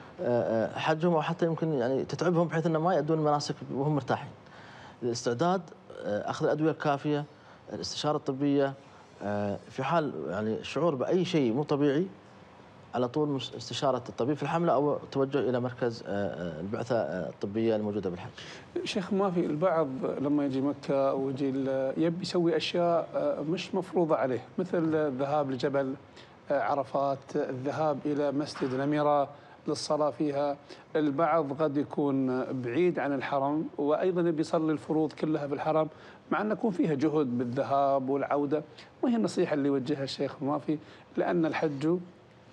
حجهم أو حتى يمكن يعني تتعبهم بحيث أن ما يؤدون المناسك وهم مرتاحين. الاستعداد، أخذ الأدوية الكافية، الاستشارة الطبية، في حال يعني شعور بأي شيء مو طبيعي على طول استشارة الطبيب في الحملة أو توجه إلى مركز البعثة الطبية الموجودة بالحج. شيخ ما في البعض لما يجي مكة أو يجي يبي يسوي أشياء مش مفروضة عليه، مثل الذهاب لجبل عرفات، الذهاب إلى مسجد نميرة للصلاة فيها، البعض قد يكون بعيد عن الحرم وأيضا يبي يصلي الفروض كلها في الحرم، مع أن يكون فيها جهد بالذهاب والعودة. وهي النصيحة اللي يوجهها الشيخ ما في، لأن الحج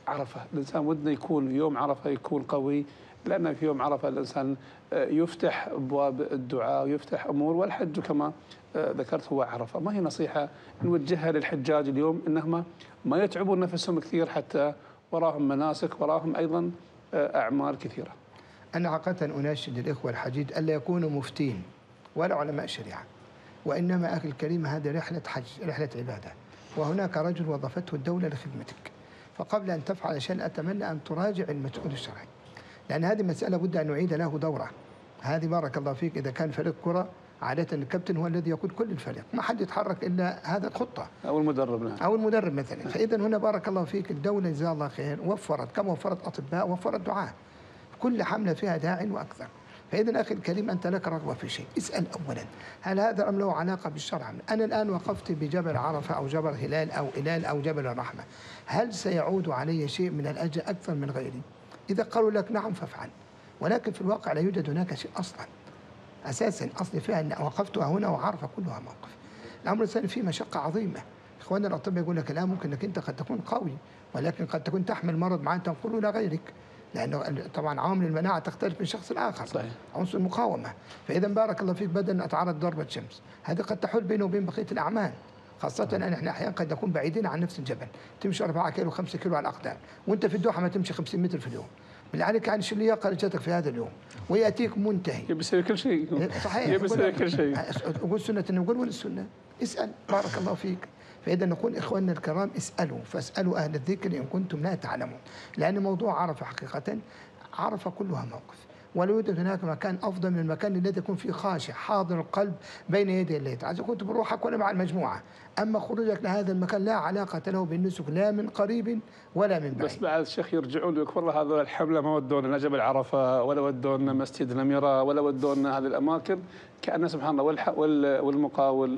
عرفة. الإنسان ودنا يكون يوم عرفة يكون قوي، لأن في يوم عرفة الإنسان يفتح أبواب الدعاء ويفتح أمور، والحج كما ذكرت هو عرفة. ما هي نصيحة نوجهها للحجاج اليوم إنهم ما يتعبون نفسهم كثير، حتى وراهم مناسك، وراهم أيضا أعمال كثيرة؟ أنا حقيقة أناشد الإخوة الحجيج ألا يكونوا مفتين ولا علماء شريعة، وإنما أخي الكريم هذه رحلة حج، رحلة عبادة، وهناك رجل وظفته الدولة لخدمتك، فقبل أن تفعل شيئا أتمنى أن تراجع المسؤول الشرعي، لأن هذه مسألة بد أن نعيد له دورة. هذه بارك الله فيك إذا كان فريق كرة عادة الكابتن هو الذي يقود كل الفريق، ما حد يتحرك إلا هذا الخطة أو المدرب. نعم. أو المدرب مثلا. فإذا هنا بارك الله فيك الدولة جزاها الله خير وفرت، كما وفرت أطباء وفرت دعاة، كل حملة فيها داع وأكثر. فإذا أخي الكريم أنت لك رغبة في شيء، اسأل أولا هل هذا الأمر له علاقة بالشرع؟ أنا الآن وقفت بجبل عرفة أو جبل هلال أو هلال أو جبل الرحمة، هل سيعود علي شيء من الأجر أكثر من غيري؟ إذا قالوا لك نعم فافعل، ولكن في الواقع لا يوجد هناك شيء أصلا أساسا. أصلي فيها أن وقفتها هنا وعرفة كلها موقف. الأمر الثاني فيه مشقة عظيمة. إخواننا الأطباء يقول لك الآن ممكن أنك أنت قد تكون قوي، ولكن قد تكون تحمل مرض معين تنقله إلى غيرك، لأنه طبعا عوامل المناعة تختلف من شخص لآخر. صحيح. عنصر المقاومة. فإذا بارك الله فيك بدل أن أتعرض ضربة شمس، هذه قد تحول بينه وبين بقية الأعمال، خاصة أن احنا أحيانا قد نكون بعيدين عن نفس الجبل، تمشي أربعة كيلو خمسة كيلو على الأقدام، وأنت في الدوحة ما تمشي خمسين متر في اليوم. بالله عليك عن شو اللياقة اللي جاتك في هذا اليوم؟ ويأتيك منتهي. يبي يسوي كل شيء. صحيح. يبي يسوي كل شيء. أقول سنة النبي ولا السنة؟ اسأل بارك الله فيك. فإذا نقول إخواننا الكرام اسألوا، فاسألوا أهل الذكر إن كنتم لا تعلمون، لأن موضوع عرفة حقيقة عرفة كلها موقف، ولا يوجد هناك مكان أفضل من المكان الذي يكون فيه خاشع حاضر القلب بين يدي الله تعالى، كنت بروحك ولا مع المجموعة. أما خروجك لهذا المكان لا علاقة له بالنسك لا من قريب ولا من بعيد. بس بعد الشيخ يرجعون يقول والله هذول الحملة ما ودونا جبل عرفة ولا ودونا مسجد الأميرة ولا ودونا هذه الأماكن، كأن سبحان الله والمقاول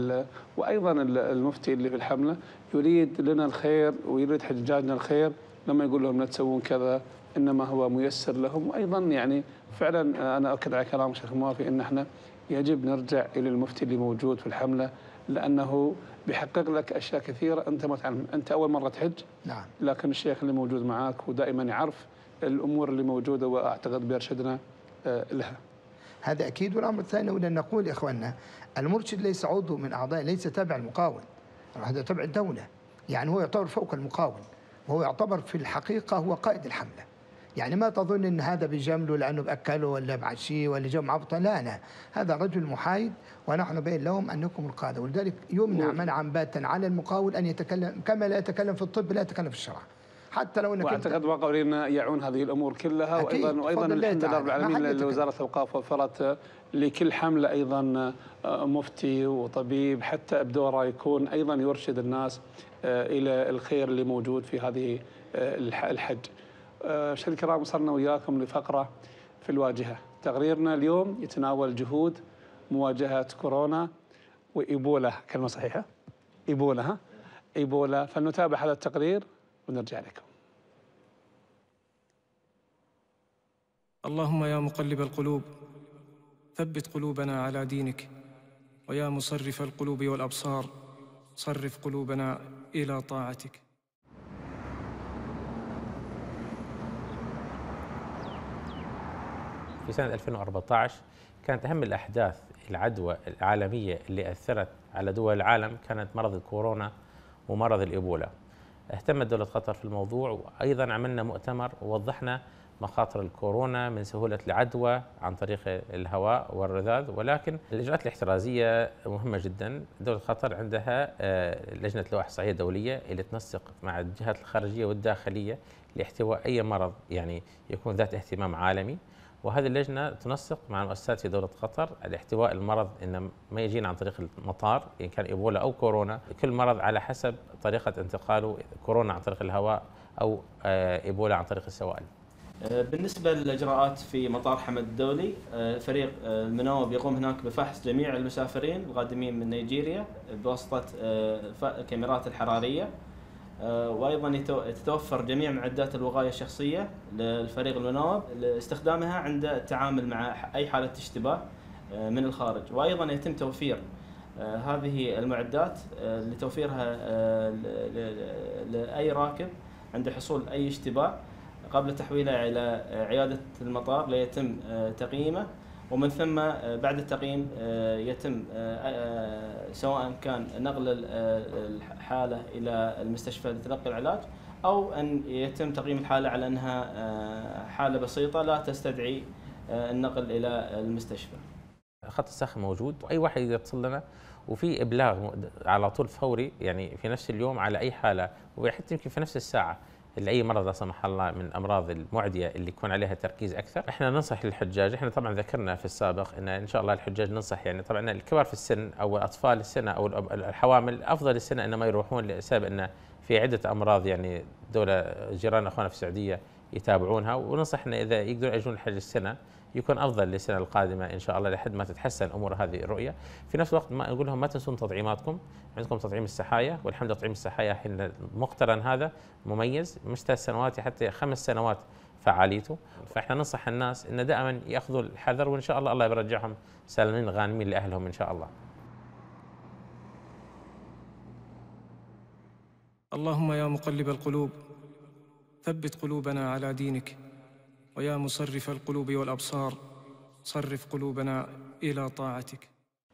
وأيضا المفتي اللي في الحملة يريد لنا الخير ويريد حجاجنا الخير، لما يقول لهم لا تسوون كذا إنما هو ميسر لهم. وأيضا يعني فعلا أنا أؤكد على كلام الشيخ موافي إن احنا يجب نرجع إلى المفتي اللي موجود في الحملة، لأنه بيحقق لك أشياء كثيرة أنت ما تعلم. أنت أول مرة تحج، نعم، لكن الشيخ اللي موجود معاك هو دائما يعرف الأمور اللي موجودة، وأعتقد بيرشدنا لها. هذا أكيد. والأمر الثاني أن نقول يا إخواننا المرشد ليس عضو من أعضاء، ليس تابع المقاول، هذا تبع الدولة، يعني هو يعتبر فوق المقاول، وهو يعتبر في الحقيقة هو قائد الحملة. يعني ما تظن ان هذا بجمله لانه باكله ولا بعشيه ولا جو معبطه، لا لا، هذا رجل محايد ونحن بين لهم انكم القاده، ولذلك يمنع منعا باتا على المقاول ان يتكلم كما لا يتكلم في الطب لا يتكلم في الشرع، حتى لو انك واعتقد مقاولين يعون هذه الامور كلها. وايضا وايضا الحمد لله رب العالمين وزاره الاوقاف وفرت لكل حمله ايضا مفتي وطبيب حتى بدوره يكون ايضا يرشد الناس الى الخير اللي موجود في هذه الحج. مشاهدينا الكرام وصلنا وياكم لفقرة في الواجهة. تقريرنا اليوم يتناول جهود مواجهة كورونا وإيبولا، كلمة صحيحة؟ إيبولا، ها؟ إيبولا. فلنتابع هذا التقرير ونرجع لكم. اللهم يا مقلب القلوب ثبت قلوبنا على دينك، ويا مصرف القلوب والأبصار صرف قلوبنا إلى طاعتك. في سنة ألفين وأربعة عشر كانت أهم الأحداث العدوى العالمية اللي أثرت على دول العالم كانت مرض الكورونا ومرض الإيبولا. اهتمت دولة قطر في الموضوع، وأيضا عملنا مؤتمر ووضحنا مخاطر الكورونا من سهولة العدوى عن طريق الهواء والرذاذ، ولكن الإجراءات الاحترازية مهمة جدا. دولة قطر عندها لجنة لوائح صحية دولية اللي تنسق مع الجهات الخارجية والداخلية لاحتواء أي مرض يعني يكون ذات اهتمام عالمي، وهذه اللجنة تنسق مع المؤسسات في دولة قطر لاحتواء المرض إن ما يجينا عن طريق المطار إن كان إيبولا أو كورونا، كل مرض على حسب طريقة انتقاله، كورونا عن طريق الهواء أو إيبولا عن طريق السوائل. بالنسبة للإجراءات في مطار حمد الدولي، فريق المناوب يقوم هناك بفحص جميع المسافرين القادمين من نيجيريا بواسطة الكاميرات الحرارية، وأيضا تتوفر جميع معدات الوقاية الشخصية للفريق المناوب لاستخدامها عند التعامل مع أي حالة اشتباه من الخارج، وأيضا يتم توفير هذه المعدات لتوفيرها لأي راكب عند حصول أي اشتباه قبل تحويله إلى عيادة المطار ليتم تقييمه، ومن ثم بعد التقييم يتم سواء كان نقل الحالة إلى المستشفى لتلقي العلاج أو أن يتم تقييم الحالة على أنها حالة بسيطة لا تستدعي النقل إلى المستشفى. خط السخن موجود وأي واحد يتصل لنا، وفي إبلاغ على طول فوري يعني في نفس اليوم على أي حالة، وحتى يمكن في نفس الساعة لأي مرض لا سمح الله من الأمراض المعدية اللي يكون عليها تركيز أكثر. احنا ننصح للحجاج، احنا طبعا ذكرنا في السابق ان ان شاء الله الحجاج ننصح يعني طبعا الكبار في السن او اطفال السنة او الحوامل افضل السنة ان ما يروحون لسبب ان في عدة امراض يعني دولة جيران اخواننا في السعودية يتابعونها، وننصح ان اذا يقدرون يجون حج السنة يكون افضل للسنه القادمه ان شاء الله لحد ما تتحسن امور هذه الرؤيه. في نفس الوقت ما نقول لهم ما تنسون تطعيماتكم، عندكم تطعيم السحايا والحمد لله تطعيم السحايا الحين مقترن هذا مميز مش ثلاث سنوات حتى خمس سنوات فعاليته، فاحنا ننصح الناس ان دائما ياخذوا الحذر وان شاء الله الله يرجعهم سالمين غانمين لاهلهم ان شاء الله. اللهم يا مقلب القلوب ثبت قلوبنا على دينك، ويا مصرف القلوب والأبصار صرف قلوبنا إلى طاعتك.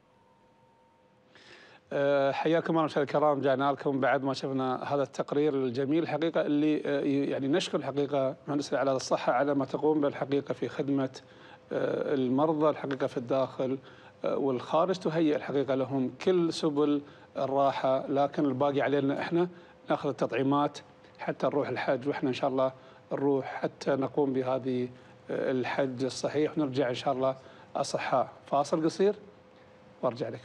حياكم الله مشاهدينا الكرام، جاءنا لكم بعد ما شفنا هذا التقرير الجميل الحقيقة اللي يعني نشكر الحقيقة مهندس الإعلام الصحة على ما تقوم به الحقيقة في خدمة المرضى الحقيقة في الداخل والخارج، تهيئ الحقيقة لهم كل سبل الراحة، لكن الباقي علينا احنا ناخذ التطعيمات حتى نروح الحج، واحنا ان شاء الله نروح حتى نقوم بهذه الحج الصحيح ونرجع إن شاء الله أصحاء. فاصل قصير وارجع لكم.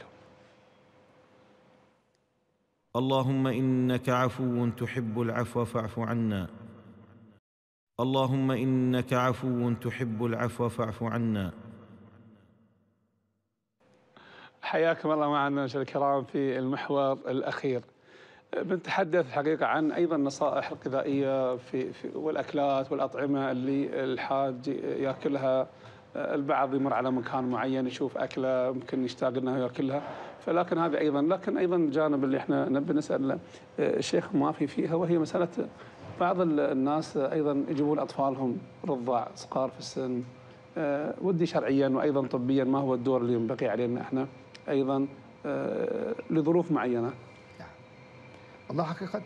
اللهم إنك عفو تحب العفو فاعف عنا. اللهم إنك عفو تحب العفو فاعف عنا. حياكم الله معنا مشاهدينا الكرام في المحور الأخير. بنتحدث الحقيقة عن أيضا النصائح الغذائية في, في والأكلات والأطعمة اللي الحاج يأكلها. البعض يمر على مكان معين يشوف أكلة ممكن يشتاق أنه يأكلها، فلكن هذا أيضا لكن أيضا الجانب اللي احنا نبي نسأل الشيخ ما في فيها، وهي مسألة بعض الناس أيضا يجيبون أطفالهم رضع صغار في السن. ودي شرعيا وأيضا طبيا ما هو الدور اللي ينبغي علينا احنا أيضا لظروف معينة؟ والله حقيقة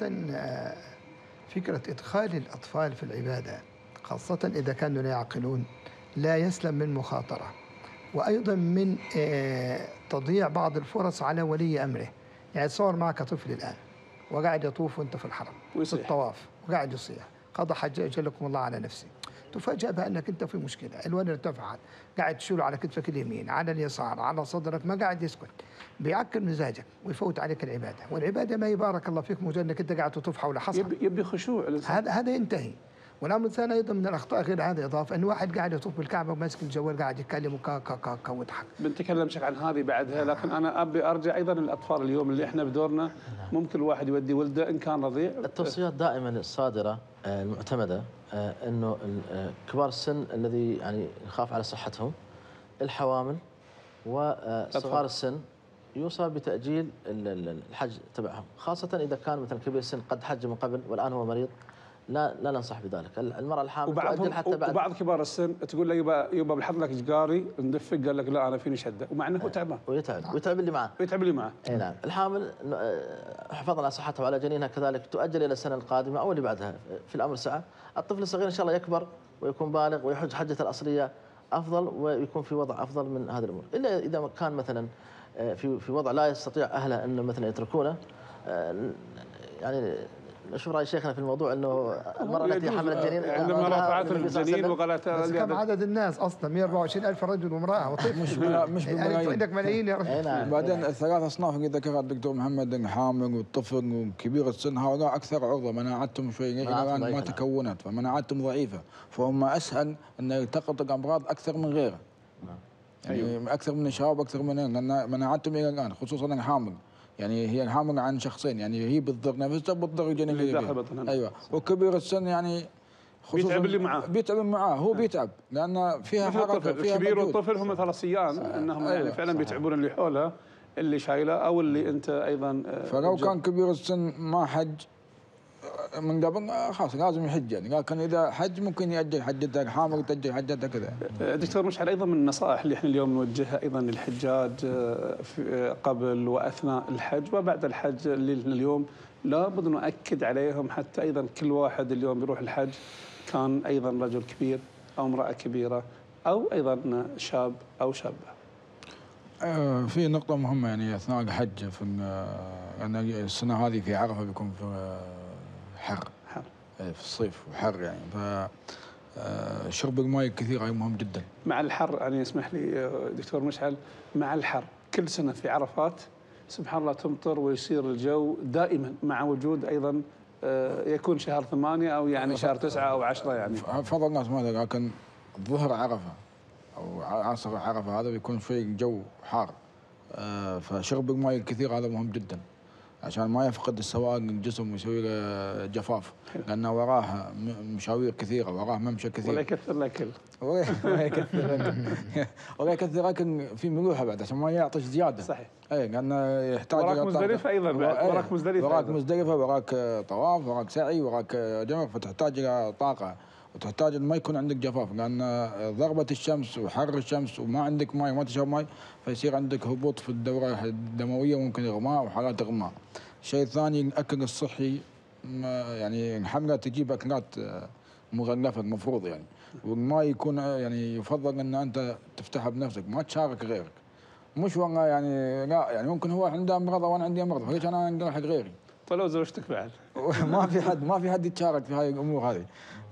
فكرة إدخال الأطفال في العبادة خاصة إذا كانوا لا يعقلون لا يسلم من مخاطرة، وأيضا من تضييع بعض الفرص على ولي أمره. يعني تصور معك طفل الآن وقاعد يطوف وأنت في الحرم في الطواف وقاعد يصيح قضى حج أجلكم الله على نفسي، تفاجأ بأنك أنت في مشكلة، الولد ارتفعت قاعد تشيله على كتفك اليمين على اليسار على صدرك، ما قاعد يسكت، بيعكر مزاجك ويفوت عليك العبادة. والعبادة ما يبارك الله فيك مجرد أنك أنت قاعد تطوف حول حصى، يبي, يبي خشوع. هذا هذا ينتهي. والأمر الثاني أيضا من الأخطاء غير هذا إضافة أن واحد قاعد يطوف بالكعبة وماسك الجوال قاعد يتكلم وكا كا كا كا ويضحك. بنتكلم شك عن هذه بعدها، لكن أنا أبي أرجع أيضا للأطفال اليوم اللي إحنا بدورنا ممكن الواحد يودي ولده إن كان رضيع. التوصيات دائما الصادرة المعتمدة أنه كبار السن الذي يعني يخاف على صحتهم، الحوامل وصغار السن، يوصى بتأجيل الحج تبعهم، خاصة إذا كان مثلا كبير السن قد حج من قبل والآن هو مريض، لا لا ننصح بذلك. المرأة الحامل تؤجل حتى بعد. وبعض كبار السن تقول له يبا يبا بنحط لك جقاري ندفق، قال لك لا أنا فيني شدة، ومع أنه هو تعبان ويتعب ويتعب اللي معه ويتعب اللي معه. أي نعم. الحامل حفاظا على صحتها وعلى جنينها كذلك تؤجل إلى السنة القادمة أو اللي بعدها، في الأمر سعة. الطفل الصغير إن شاء الله يكبر ويكون بالغ ويحج حجة الأصلية أفضل ويكون في وضع أفضل من هذه الأمور، إلا إذا كان مثلا في في وضع لا يستطيع أهله أنه مثلا يتركونه. يعني نشوف رأي شيخنا في الموضوع أنه المرأة التي حملت جنين عندما رفعت الجنين وقالت بس كم عدد الناس أصلا مئة وأربعة وعشرين ألف رجل وامرأة وطفل، مش مش يعني أنت عندك ملايين يا رجل. بعدين الثلاث أصناف اللي ذكرها الدكتور محمد، الحامل والطفل وكبير السن، هؤلاء أكثر عرضة، مناعتهم شوي إلى الآن ما تكونت، فمناعتهم ضعيفة، فهم أسهل أن يلتقطوا أمراض أكثر من غيره. يعني أيوه. أكثر من الشباب أكثر من لأن مناعتهم إلى الآن، خصوصا الحامل. يعني هي الحامل عن شخصين، يعني هي بتضر نفسها بتضر الجنين اللي داخل بطنها. ايوه. وكبير السن يعني بيتعب اللي معاه بيتعب معاه هو بيتعب لان فيها حركه. الكبير والطفل هم ثلاثيان انهم أيوة. يعني فعلا بيتعبون اللي حولها اللي شايله او اللي انت ايضا. فلو كان كبير السن ما حج من قبل خلاص لازم يحج يعني، لكن اذا حج ممكن ياجل حجته، حامل تاجل حجته كذا. دكتور مشعل، ايضا من النصائح اللي احنا اليوم نوجهها ايضا للحجاج في قبل واثناء الحج وبعد الحج، اللي اليوم لابد نؤكد عليهم، حتى ايضا كل واحد اليوم بيروح الحج كان ايضا رجل كبير او امراه كبيره او ايضا شاب او شابه. آه في نقطة مهمة يعني أثناء الحج، في يعني السنة هذه في عرفة بيكون في حر حر في الصيف وحر يعني، ف شرب الماء الكثير هاي مهم جدا. مع الحر يعني اسمح لي دكتور مشعل، مع الحر كل سنة في عرفات سبحان الله تمطر ويصير الجو دائما، مع وجود أيضا يكون شهر ثمانية أو يعني شهر تسعة أو عشرة يعني. فضل الناس ماذا، لكن ظهر عرفة أو عصر عرفة هذا بيكون في جو حار، فشرب الماء الكثير هذا مهم جدا عشان ما يفقد السوائل من الجسم ويسوي له جفاف، لأنه وراه مشاوير كثيرة، وراه ممشى كثير. ولا يكثر الأكل. ولا يكثر الأكل. ولا يكثر الأكل في ملوحة بعد عشان ما يعطش زيادة. صحيح. إي لأنه يحتاج. وراك مزدلفة أيضا بعد. وراك مزدلفة. وراك مزدلفة، وراك طواف، وراك سعي، وراك جمع، فتحتاج إلى طاقة، وتحتاج ما يكون عندك جفاف، لأن ضربة الشمس وحر الشمس وما عندك ماء وما تشرب ماء فيصير عندك هبوط في الدورة الدموية وممكن إغماء وحالات إغماء. الشيء الثاني الأكل الصحي، يعني الحملة تجيب أكلات مغلفة المفروض يعني، والماء يكون يعني يفضل أن أنت تفتحها بنفسك ما تشارك غيرك، مش والله يعني لا يعني ممكن هو عنده أمراض وأنا عندي أمراض فليش أنا أنقل حق غيري. طلعوا زوجتك بعد. ما في حد ما في حد يتشارك في هاي الأمور هذه.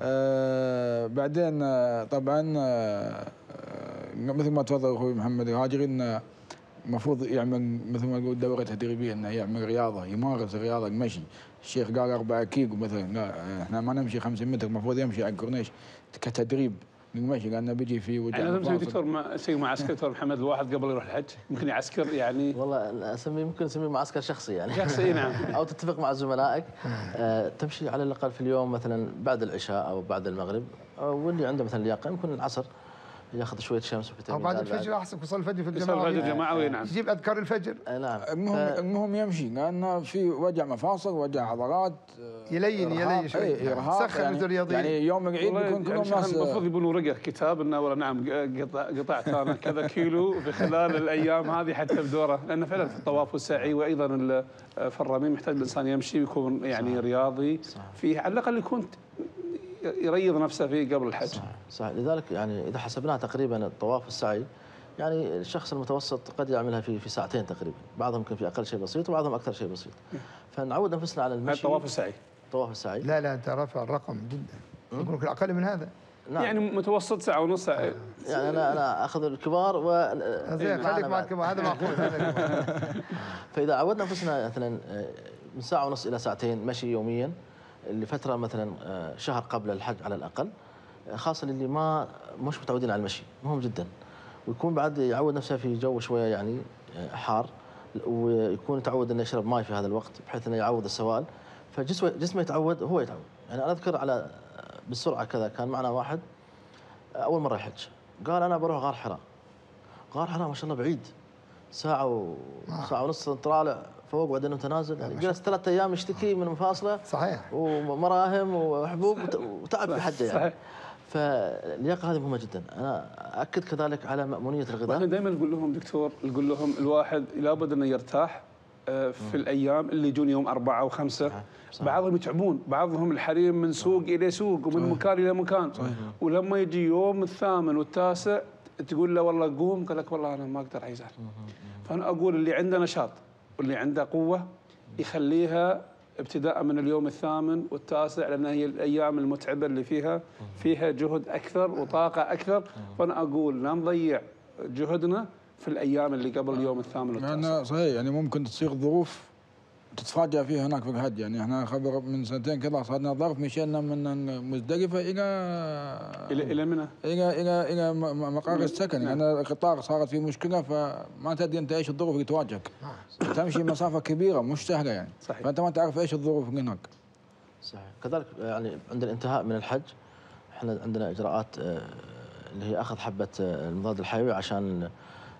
آه بعدين آه طبعا آه مثل ما تفضل أخوي محمد الهاجري إنه المفروض يعمل مثل ما نقول دورة تدريبية، انه يعمل رياضة، يمارس الرياضة، المشي. الشيخ قال أربعة كيلو مثلا، لا احنا ما نمشي خمسين متر، المفروض يمشي على الكورنيش كتدريب للمشي، لانه بيجي في وجع. يعني لازم دكتور ما شيء معسكر دكتور محمد الواحد قبل يروح الحج ممكن يعسكر يعني. والله اسميه ممكن نسميه معسكر شخصي يعني. شخصي نعم. او تتفق مع زملائك آه تمشي على الاقل في اليوم مثلا بعد العشاء او بعد المغرب، واللي عنده مثلا لياقه يمكن العصر ياخذ شويه شمس او بعد الفجر. احسن يصلي الفجر في الجماعه. يصلي الفجر جماعوي نعم. يجيب اذكار الفجر. نعم. المهم ف... المهم يمشي، لان في وجع مفاصل، وجع عضلات، يلين يلين شوي سخن يعني الرياضي. يعني يوم العيد بيكون كلهم ناس المفروض يبون ورقه كتاب انه والله نعم قطعت انا كذا كيلو في خلال الايام هذه حتى بدوره، لان فعلا في الطواف والسعي وايضا في الرمي محتاج الانسان يمشي ويكون يعني صح. رياضي صح. فيه على الاقل يكون يريض نفسه فيه قبل الحج. صح. صح. لذلك يعني اذا حسبناها تقريبا الطواف والسعي يعني الشخص المتوسط قد يعملها في في ساعتين تقريبا، بعضهم يمكن في اقل شيء بسيط وبعضهم اكثر شيء بسيط. فنعود انفسنا على المشي. الطواف والسعي. الطواف والسعي. لا لا انت رافع الرقم جدا. يكون اقل من هذا. نعم. يعني متوسط ساعه ونص ساعه. يعني انا انا اخذ الكبار و خليك مع الكبار هذا معقول. فاذا عودنا انفسنا مثلا من ساعه ونص الى ساعتين مشي يوميا لفتره مثلا شهر قبل الحج على الاقل، خاصه اللي ما مش متعودين على المشي مهم جدا، ويكون بعد يعود نفسه في جو شويه يعني حار، ويكون يتعود انه يشرب ماء في هذا الوقت بحيث انه يعوض السوائل، فجسمه جسمه يتعود هو يتعود. يعني انا اذكر على بالسرعه كذا كان معنا واحد اول مره يحج، قال انا بروح غار حراء. غار حراء ما شاء الله بعيد، ساعه و... ساعه ونص طالع فوق وبعدين انت نازل، يعني جلس ثلاث ايام يشتكي من مفاصله صحيح ومراهم وحبوب وتعب في حده يعني. صحيح. فاللياقه هذه مهمه جدا. انا اكد كذلك على مأمونيه الغذاء. احنا دائما نقول لهم دكتور، نقول لهم الواحد لابد انه يرتاح في الايام اللي يجون يوم اربعه وخمسه. صحيح. صحيح. بعضهم يتعبون، بعضهم الحريم من سوق صحيح. الى سوق ومن صحيح. مكان الى مكان. صحيح. ولما يجي يوم الثامن والتاسع تقول له والله قوم، قال لك والله انا ما اقدر عايزان. فانا اقول اللي عنده نشاط واللي عنده قوه يخليها ابتداء من اليوم الثامن والتاسع، لان هي الايام المتعبه اللي فيها فيها جهد اكثر وطاقه اكثر. فانا اقول لا نضيع جهدنا في الايام اللي قبل اليوم الثامن والتاسع. لان صحيح يعني ممكن تصير ظروف تتفاجأ فيها هناك في الحج. يعني احنا خبر من سنتين كذا صارنا ظرف مشينا من مزدلفه الى الى الى منى؟ الى الى الى مقر السكن. لان يعني القطار صارت فيه مشكله، فما تدري انت ايش الظروف اللي تواجهك. تمشي مسافه كبيره مش سهله يعني. صحيح. فانت ما تعرف ايش الظروف اللي هناك. صحيح. كذلك يعني عند الانتهاء من الحج احنا عندنا اجراءات اللي هي اخذ حبه المضاد الحيوي عشان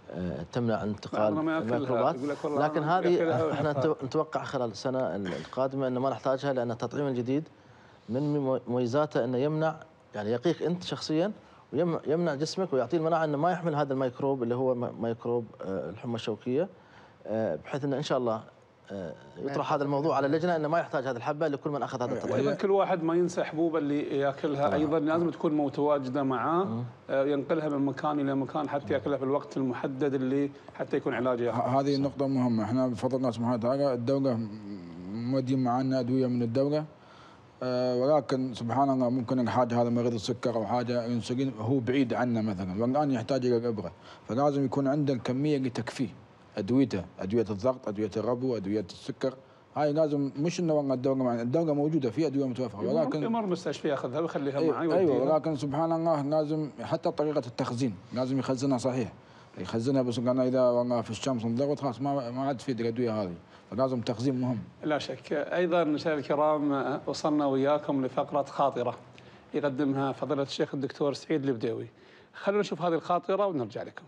تمنع انتقال الميكروبات، لكن هذه احنا نتوقع خلال السنه القادمه انه ما نحتاجها، لان التطعيم الجديد من مميزاته انه يمنع، يعني يقيك انت شخصيا ويمنع جسمك ويعطيه المناعه انه ما يحمل هذا الميكروب اللي هو ميكروب الحمى الشوكيه، بحيث انه ان شاء الله يطرح هذا الموضوع على اللجنه انه ما يحتاج هذه الحبه لكل من اخذ هذا التطعيم. ايضا كل واحد ما ينسى حبوبه اللي ياكلها، ايضا لازم تكون متواجده معاه، ينقلها من مكان الى مكان حتى ياكلها في الوقت المحدد اللي حتى يكون علاجها. هذه نقطه مهمه، احنا بفضل الله سبحانه وتعالى الدوله مودين معنا ادويه من الدوله، ولكن سبحان الله ممكن حاجه هذا مريض السكر او حاجه الانسولين هو بعيد عنا مثلا والان يحتاج الى الابره، فلازم يكون عنده الكميه اللي تكفيه ادويته، ادويه الضغط، ادويه الربو، ادويه السكر، هاي لازم مش انه والله الدوله معنا، الدوله موجوده في ادويه متوفره، ولكن يمر مستشفى ياخذها ويخليها أيوة معي. ايوه ولكن سبحان الله لازم حتى طريقه التخزين لازم يخزنها صحيح، يخزنها بس انا اذا والله في الشمس انضغط خلاص ما ما عاد تفيد الادويه هذه، فلازم تخزين مهم. لا شك. ايضا مشاهدينا الكرام وصلنا وياكم لفقره خاطره يقدمها فضيله الشيخ الدكتور سعيد البديوي، خلونا نشوف هذه الخاطره ونرجع لكم.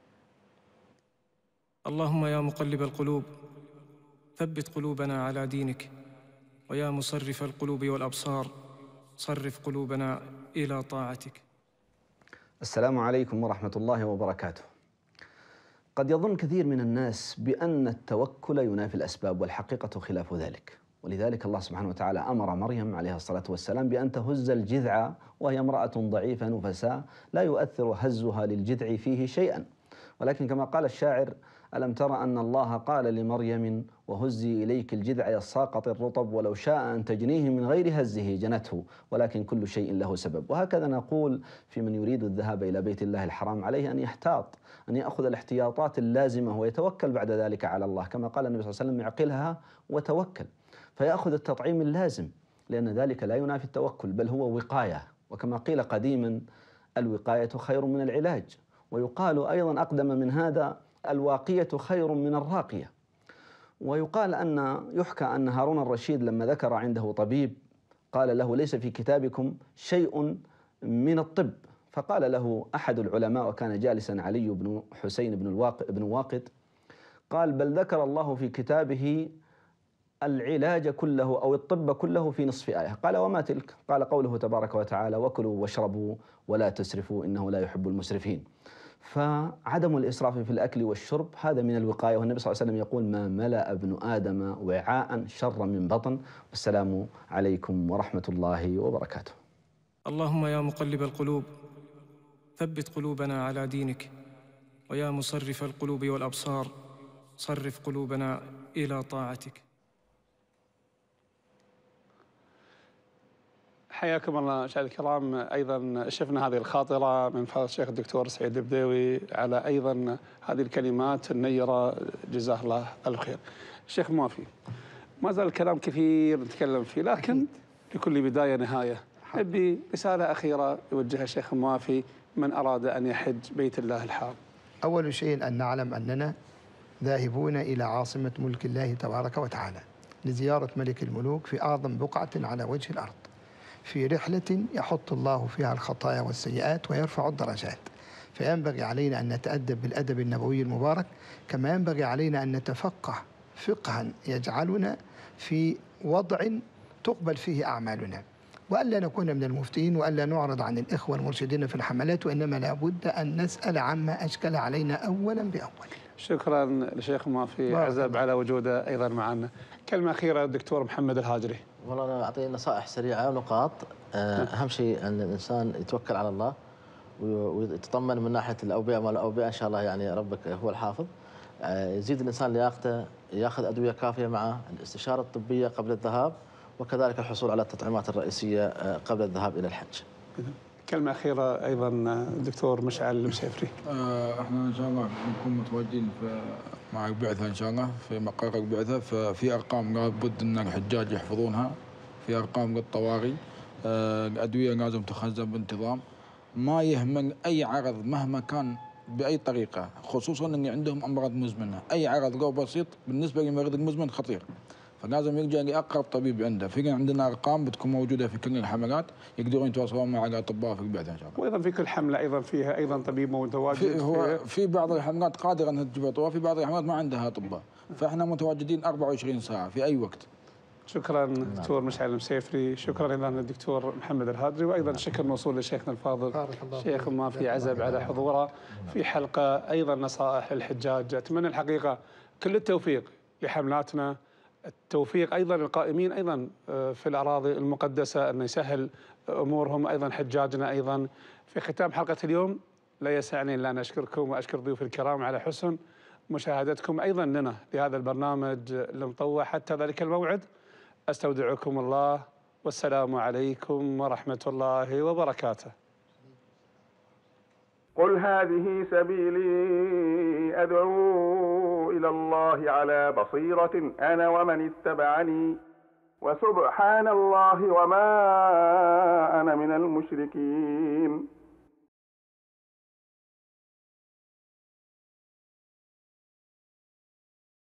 اللهم يا مقلب القلوب ثبت قلوبنا على دينك، ويا مصرف القلوب والأبصار صرف قلوبنا إلى طاعتك. السلام عليكم ورحمة الله وبركاته. قد يظن كثير من الناس بأن التوكل ينافي الأسباب، والحقيقة خلاف ذلك، ولذلك الله سبحانه وتعالى أمر مريم عليها الصلاة والسلام بأن تهز الجذع، وهي امرأة ضعيفة نفساء لا يؤثر هزها للجذع فيه شيئا، ولكن كما قال الشاعر: ألم تر أن الله قال لمريم وهزي إليك الجذع يساقط الرطب، ولو شاء أن تجنيه من غير هزه جنته، ولكن كل شيء له سبب. وهكذا نقول في من يريد الذهاب إلى بيت الله الحرام عليه أن يحتاط، أن يأخذ الاحتياطات اللازمة ويتوكل بعد ذلك على الله، كما قال النبي صلى الله عليه وسلم: اعقلها وتوكل، فيأخذ التطعيم اللازم، لأن ذلك لا ينافي التوكل بل هو وقاية، وكما قيل قديما: الوقاية خير من العلاج، ويقال أيضا أقدم من هذا: الواقية خير من الراقية. ويقال أن يحكى أن هارون الرشيد لما ذكر عنده طبيب قال له: ليس في كتابكم شيء من الطب، فقال له أحد العلماء وكان جالسا علي بن حسين بن الواقد بن واقد، قال: بل ذكر الله في كتابه العلاج كله أو الطب كله في نصف آية. قال: وما تلك؟ قال: قوله تبارك وتعالى: وكلوا واشربوا ولا تسرفوا إنه لا يحب المسرفين. فعدم الإسراف في الأكل والشرب هذا من الوقاية، والنبي صلى الله عليه وسلم يقول: ما ملأ ابن آدم وعاء شر من بطن. والسلام عليكم ورحمة الله وبركاته. اللهم يا مقلب القلوب ثبت قلوبنا على دينك، ويا مصرف القلوب والأبصار صرف قلوبنا إلى طاعتك. حياكم الله مشاهدينا الكرام. ايضا شفنا هذه الخاطره من فضيله الشيخ الدكتور سعيد البديوي على ايضا هذه الكلمات النيره، جزاه الله الخير. الشيخ موافي، ما زال الكلام كثير نتكلم فيه، لكن لكل بدايه نهايه. نبي رساله اخيره يوجهها الشيخ موافي من اراد ان يحج بيت الله الحرام. اول شيء ان نعلم اننا ذاهبون الى عاصمه ملك الله تبارك وتعالى لزياره ملك الملوك في اعظم بقعه على وجه الارض، في رحلة يحط الله فيها الخطايا والسيئات ويرفع الدرجات، فينبغي علينا أن نتأدب بالأدب النبوي المبارك، كما ينبغي علينا أن نتفقه فقها يجعلنا في وضع تقبل فيه أعمالنا، وألا نكون من المفتين، وألا نعرض عن الإخوة المرشدين في الحملات، وإنما لابد أن نسأل عما أشكل علينا أولا بأول. شكرا لشيخ موافي عزب على وجوده أيضا معنا. كلمة أخيرة الدكتور محمد الهاجري. والله أنا أعطي نصائح سريعة ونقاط. أهم شيء أن الإنسان يتوكل على الله ويتطمن من ناحية الأوبئة، ما الأوبئة إن شاء الله يعني ربك هو الحافظ. يزيد الإنسان لياقته، يأخذ أدوية كافية معه، الاستشارة الطبية قبل الذهاب، وكذلك الحصول على التطعيمات الرئيسية قبل الذهاب إلى الحج. كلمة أخيرة أيضا الدكتور مشعل المسيفري. احنا إن شاء الله نكون متواجدين في مع البعثة إن شاء الله في مقر البعثة، ففي أرقام لابد أن الحجاج يحفظونها، في أرقام للطوارئ، الأدوية لازم تخزن بانتظام، ما يهمل أي عرض مهما كان بأي طريقة، خصوصا أن عندهم أمراض مزمنة، أي عرض لو بسيط بالنسبة للمريض المزمن خطير، فلازم يلجأ لأقرب طبيب عنده. في عندنا أرقام بتكون موجودة في كل الحملات يقدرون يتواصلون مع الأطباء في البعثة إن شاء الله. وأيضا في كل حملة أيضا فيها أيضا طبيب متواجد. في هو في بعض الحملات قادرة أنها تجيب أطباء، في بعض الحملات ما عندها أطباء، فإحنا متواجدين أربعة وعشرين ساعة في أي وقت. شكرا دكتور مشعل المسيفري، شكرا ايضا للدكتور محمد الهادري، وايضا شكر موصول لشيخنا الفاضل شيخ ما في عزب على حضوره في حلقه ايضا نصائح للحجاج. اتمنى الحقيقه كل التوفيق لحملاتنا، التوفيق ايضا للقائمين ايضا في الاراضي المقدسه ان يسهل امورهم، ايضا حجاجنا ايضا. في ختام حلقه اليوم لا يسعني الا ان اشكركم واشكر ضيوف الكرام على حسن مشاهدتكم ايضا لنا لهذا البرنامج المطوع. حتى ذلك الموعد استودعكم الله والسلام عليكم ورحمة الله وبركاته. قل هذه سبيلي أدعو إلى الله على بصيرة أنا ومن اتبعني وسبحان الله وما أنا من المشركين.